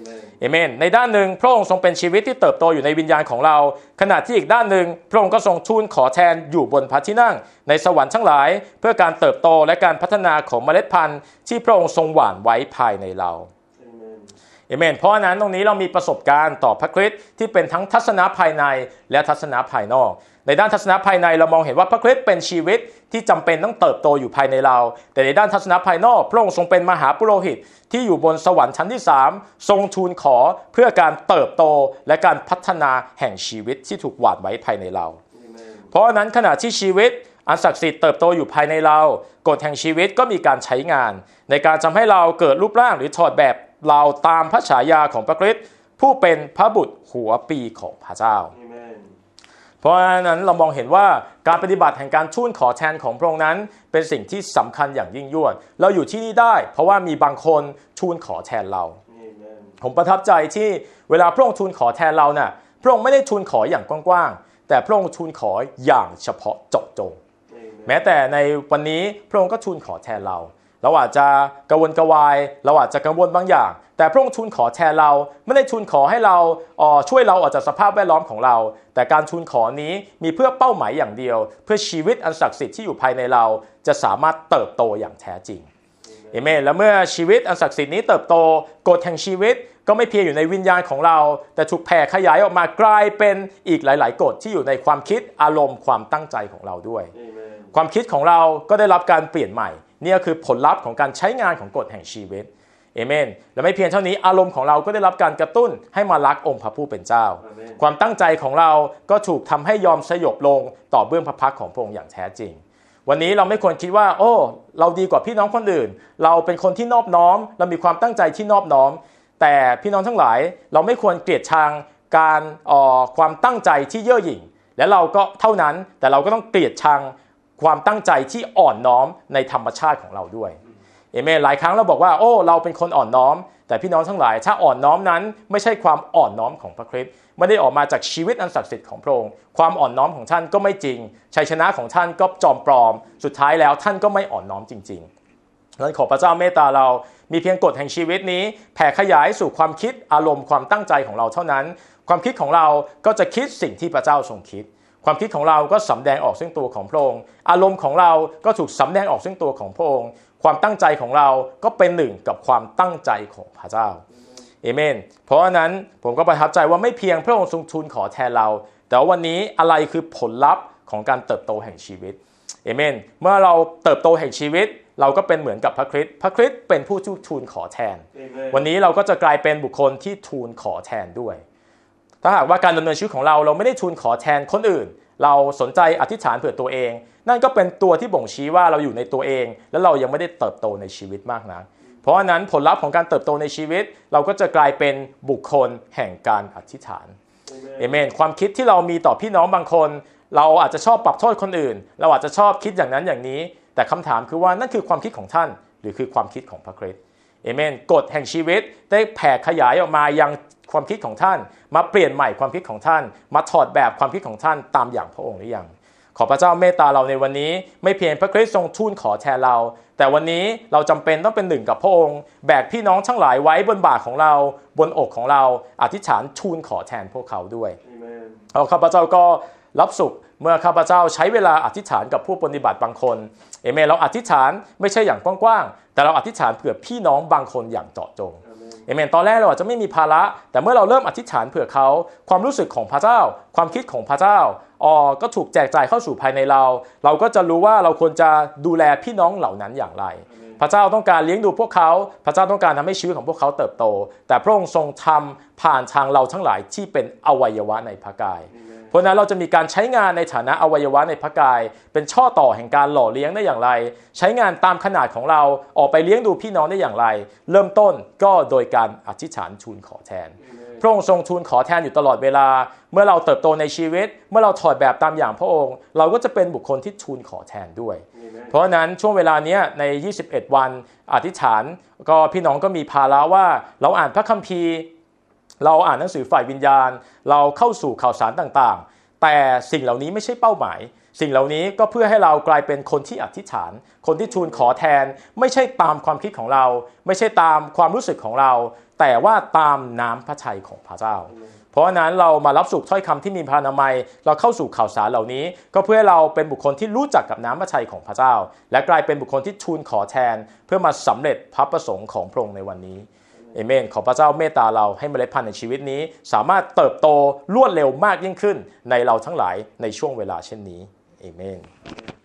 เอเมนในด้านหนึ่งพระองค์ทรงเป็นชีวิตที่เติบโตอยู่ในวิญญาณของเราขณะที่อีกด้านหนึ่งพระองค์ก็ทรงทูลขอแทนอยู่บนพระที่นั่งในสวรรค์ทั้งหลายเพื่อการเติบโตและการพัฒนาของเมล็ดพันธุ์ที่พระองค์ทรงหว่านไว้ภายในเราเอเมนเพราะฉะนั้นตรงนี้เรามีประสบการณ์ต่อพระคริสต์ที่เป็นทั้งทัศนะภายในและทัศนะภายนอกในด้านทัศนะภายในเรามองเห็นว่าพระคริสต์เป็นชีวิตที่จำเป็นต้องเติบโตอยู่ภายในเราแต่ในด้านทัศนะภายนอกพระองค์ทรงเป็นมหาปุโรหิตที่อยู่บนสวรรค์ชั้นที่สามทรงทูลขอเพื่อการเติบโตและการพัฒนาแห่งชีวิตที่ถูกหว่านไว้ภายในเรา Amen. เพราะฉะนั้นขณะที่ชีวิตอันศักดิ์สิทธิ์เติบโตอยู่ภายในเรากฎแห่งชีวิตก็มีการใช้งานในการทำให้เราเกิดรูปร่างหรือถอดแบบเราตามพระฉายาของพระคริสต์ผู้เป็นพระบุตรหัวปีของพระเจ้า Amen. เพราะฉะนั้นเรามองเห็นว่าการปฏิบัติแห่งการทูลขอแทนของพระองค์นั้นเป็นสิ่งที่สำคัญอย่างยิ่งยวดเราอยู่ที่นี่ได้เพราะว่ามีบางคนทูลขอแทนเรา Amen. ผมประทับใจที่เวลาพระองค์ทูลขอแทนเราเนี่ยพระองค์ไม่ได้ทูลขออย่างกว้างๆแต่พระองค์ทูลขออย่างเฉพาะเจาะจง Amen. แม้แต่ในวันนี้พระองค์ก็ทูลขอแทนเราเราอาจจะกระวนกระวายเราอาจจะกังวลบางอย่างแต่พระองค์ทูลขอแทนเราไม่ได้ทูลขอให้เราเอ่อช่วยเราออกจากสภาพแวดล้อมของเราแต่การทูลขอนี้มีเพื่อเป้าหมายอย่างเดียวเพื่อชีวิตอันศักดิ์สิทธิ์ที่อยู่ภายในเราจะสามารถเติบโตอย่างแท้จริงเอเมนและเมื่อชีวิตอันศักดิ์สิทธิ์นี้เติบโตกฎแห่งชีวิตก็ไม่เพียงอยู่ในวิญญาณของเราแต่ถูกแผ่ขยายออกมากลายเป็นอีกหลายๆกฎที่อยู่ในความคิดอารมณ์ความตั้งใจของเราด้วยความคิดของเราก็ได้รับการเปลี่ยนใหม่นี่คือผลลัพธ์ของการใช้งานของกฎแห่งชีวิตเอเมนและไม่เพียงเท่านี้อารมณ์ของเราก็ได้รับการกระตุ้นให้มารักองค์พระผู้เป็นเจ้าความตั้งใจของเราก็ถูกทำให้ยอมสยบลงต่อเบื้องพระพักของพระองค์อย่างแท้จริงวันนี้เราไม่ควรคิดว่าโอ้เราดีกว่าพี่น้องคนอื่นเราเป็นคนที่นอบน้อมเรามีความตั้งใจที่นอบน้อมแต่พี่น้องทั้งหลายเราไม่ควรเกลียดชังการเอ่อความตั้งใจที่เย่อหยิ่งและเราก็เท่านั้นแต่เราก็ต้องเกลียดชังความตั้งใจที่อ่อนน้อมในธรรมชาติของเราด้วยเอเมนหลายครั้งเราบอกว่าโอ้เราเป็นคนอ่อนน้อมแต่พี่น้องทั้งหลายถ้าอ่อนน้อมนั้นไม่ใช่ความอ่อนน้อมของพระคริสต์ไม่ได้ออกมาจากชีวิตอันศักดิ์สิทธิ์ของพระองค์ความอ่อนน้อมของท่านก็ไม่จริงชัยชนะของท่านก็จอมปลอมสุดท้ายแล้วท่านก็ไม่อ่อนน้อมจริงๆดังนั้นขอพระเจ้าเมตตาเรามีเพียงกฎแห่งชีวิตนี้แผ่ขยายสู่ความคิดอารมณ์ความตั้งใจของเราเท่านั้นความคิดของเราก็จะคิดสิ่งที่พระเจ้าทรงคิดความคิดของเราก็สำแดงออกซึ่งตัวของพระองค์อารมณ์ของเราก็ถูกสำแดงออกซึ่งตัวของพระองค์ความตั้งใจของเราก็เป็นหนึ่งกับความตั้งใจของพระเจ้าเอเมนเพราะฉะนั้นผมก็ประทับใจว่าไม่เพียงพระองค์ทรงทูลขอแทนเราแต่วันนี้อะไรคือผลลัพธ์ของการเติบโตแห่งชีวิตเอเมนเมื่อเราเติบโตแห่งชีวิตเราก็เป็นเหมือนกับพระคริสต์พระคริสต์เป็นผู้ทูลขอแทน Amen. วันนี้เราก็จะกลายเป็นบุคคลที่ทูลขอแทนด้วยถ้าหากว่าการดำเนินชีวิตของเราเราไม่ได้ทูลขอแทนคนอื่นเราสนใจอธิษฐานเผื่อตัวเองนั่นก็เป็นตัวที่บ่งชี้ว่าเราอยู่ในตัวเองและเรายังไม่ได้เติบโตในชีวิตมากนักเพราะฉะนั้นผลลัพธ์ของการเติบโตในชีวิตเราก็จะกลายเป็นบุคคลแห่งการอธิษฐานเอเมนความคิดที่เรามีต่อพี่น้องบางคนเราอาจจะชอบปรับโทษคนอื่นเราอาจจะชอบคิดอย่างนั้นอย่างนี้แต่คำถามคือว่านั่นคือความคิดของท่านหรือคือความคิดของพระคริสต์เอเมนกฎแห่งชีวิตได้แผ่ขยายออกมายังความคิดของท่านมาเปลี่ยนใหม่ความคิดของท่านมาถอดแบบความคิดของท่านตามอย่างพระองค์หรือยังขอพระเจ้าเมตตาเราในวันนี้ไม่เพียงพระคริสต์ทรงทูลขอแทนเราแต่วันนี้เราจำเป็นต้องเป็นหนึ่งกับพระองค์แบกพี่น้องทั้งหลายไว้บนบ่าของเราบนอกของเราอธิษฐานทูลขอแทนพวกเขาด้วยเอาข้าพเจ้าก็รับสุขเมื่อข้าพเจ้าใช้เวลาอธิษฐานกับผู้ปฏิบัติบางคนเอเมนเราอธิษฐานไม่ใช่อย่างกว้างๆแต่เราอธิษฐานเผื่อพี่น้องบางคนอย่างเจาะจงเอเมนตอนแรกเราอาจจะไม่มีภาระแต่เมื่อเราเริ่มอธิษฐานเผื่อเขาความรู้สึกของพระเจ้าความคิดของพระเจ้าอ๋อก็ถูกแจกจ่ายเข้าสู่ภายในเราเราก็จะรู้ว่าเราควรจะดูแลพี่น้องเหล่านั้นอย่างไรพระเจ้าต้องการเลี้ยงดูพวกเขาพระเจ้าต้องการทำให้ชีวิตของพวกเขาเติบโตแต่พระองค์ทรงทำผ่านทางเราทั้งหลายที่เป็นอวัยวะในพระกายเพราะนั้นเราจะมีการใช้งานในฐานะอวัยวะในพระกายเป็นช่อต่อแห่งการหล่อเลี้ยงได้อย่างไรใช้งานตามขนาดของเราออกไปเลี้ยงดูพี่น้องได้อย่างไรเริ่มต้นก็โดยการอธิษฐานทูลขอแทนพระองค์ทรงทูลขอแทนอยู่ตลอดเวลาเมื่อเราเติบโตในชีวิตเมื่อเราถอดแบบตามอย่างพระองค์เราก็จะเป็นบุคคลที่ทูลขอแทนด้วยเพราะฉะนั้นช่วงเวลานี้ในยี่สิบเอ็ดวันอธิษฐานก็พี่น้องก็มีภาระว่าเราอ่านพระคัมภีร์เราอ่านหนังสือฝ่ายวิญญาณเราเข้าสู่ข่าวสารต่างๆแต่สิ่งเหล่านี้ไม่ใช่เป้าหมายสิ่งเหล่านี้ก็เพื่อให้เรากลายเป็นคนที่อธิษฐานคนที่ทูลขอแทนไม่ใช่ตามความคิดของเราไม่ใช่ตามความรู้สึกของเราแต่ว่าตามน้ำพระทัยของพระเจ้าเพราะฉะนั้นเรามารับสู่ถ้อยคำที่มีพระนามัยเราเข้าสู่ข่าวสารเหล่านี้ก็เพื่อเราเป็นบุคคลที่รู้จักกับน้ำพระทัยของพระเจ้าและกลายเป็นบุคคลที่ทูลขอแทนเพื่อมาสำเร็จพระประสงค์ของพระองค์ในวันนี้เอเมนขอพระเจ้าเมตตาเราให้เมล็ดพันธุ์ในชีวิตนี้สามารถเติบโตรวดเร็วมากยิ่งขึ้นในเราทั้งหลายในช่วงเวลาเช่นนี้เอเมน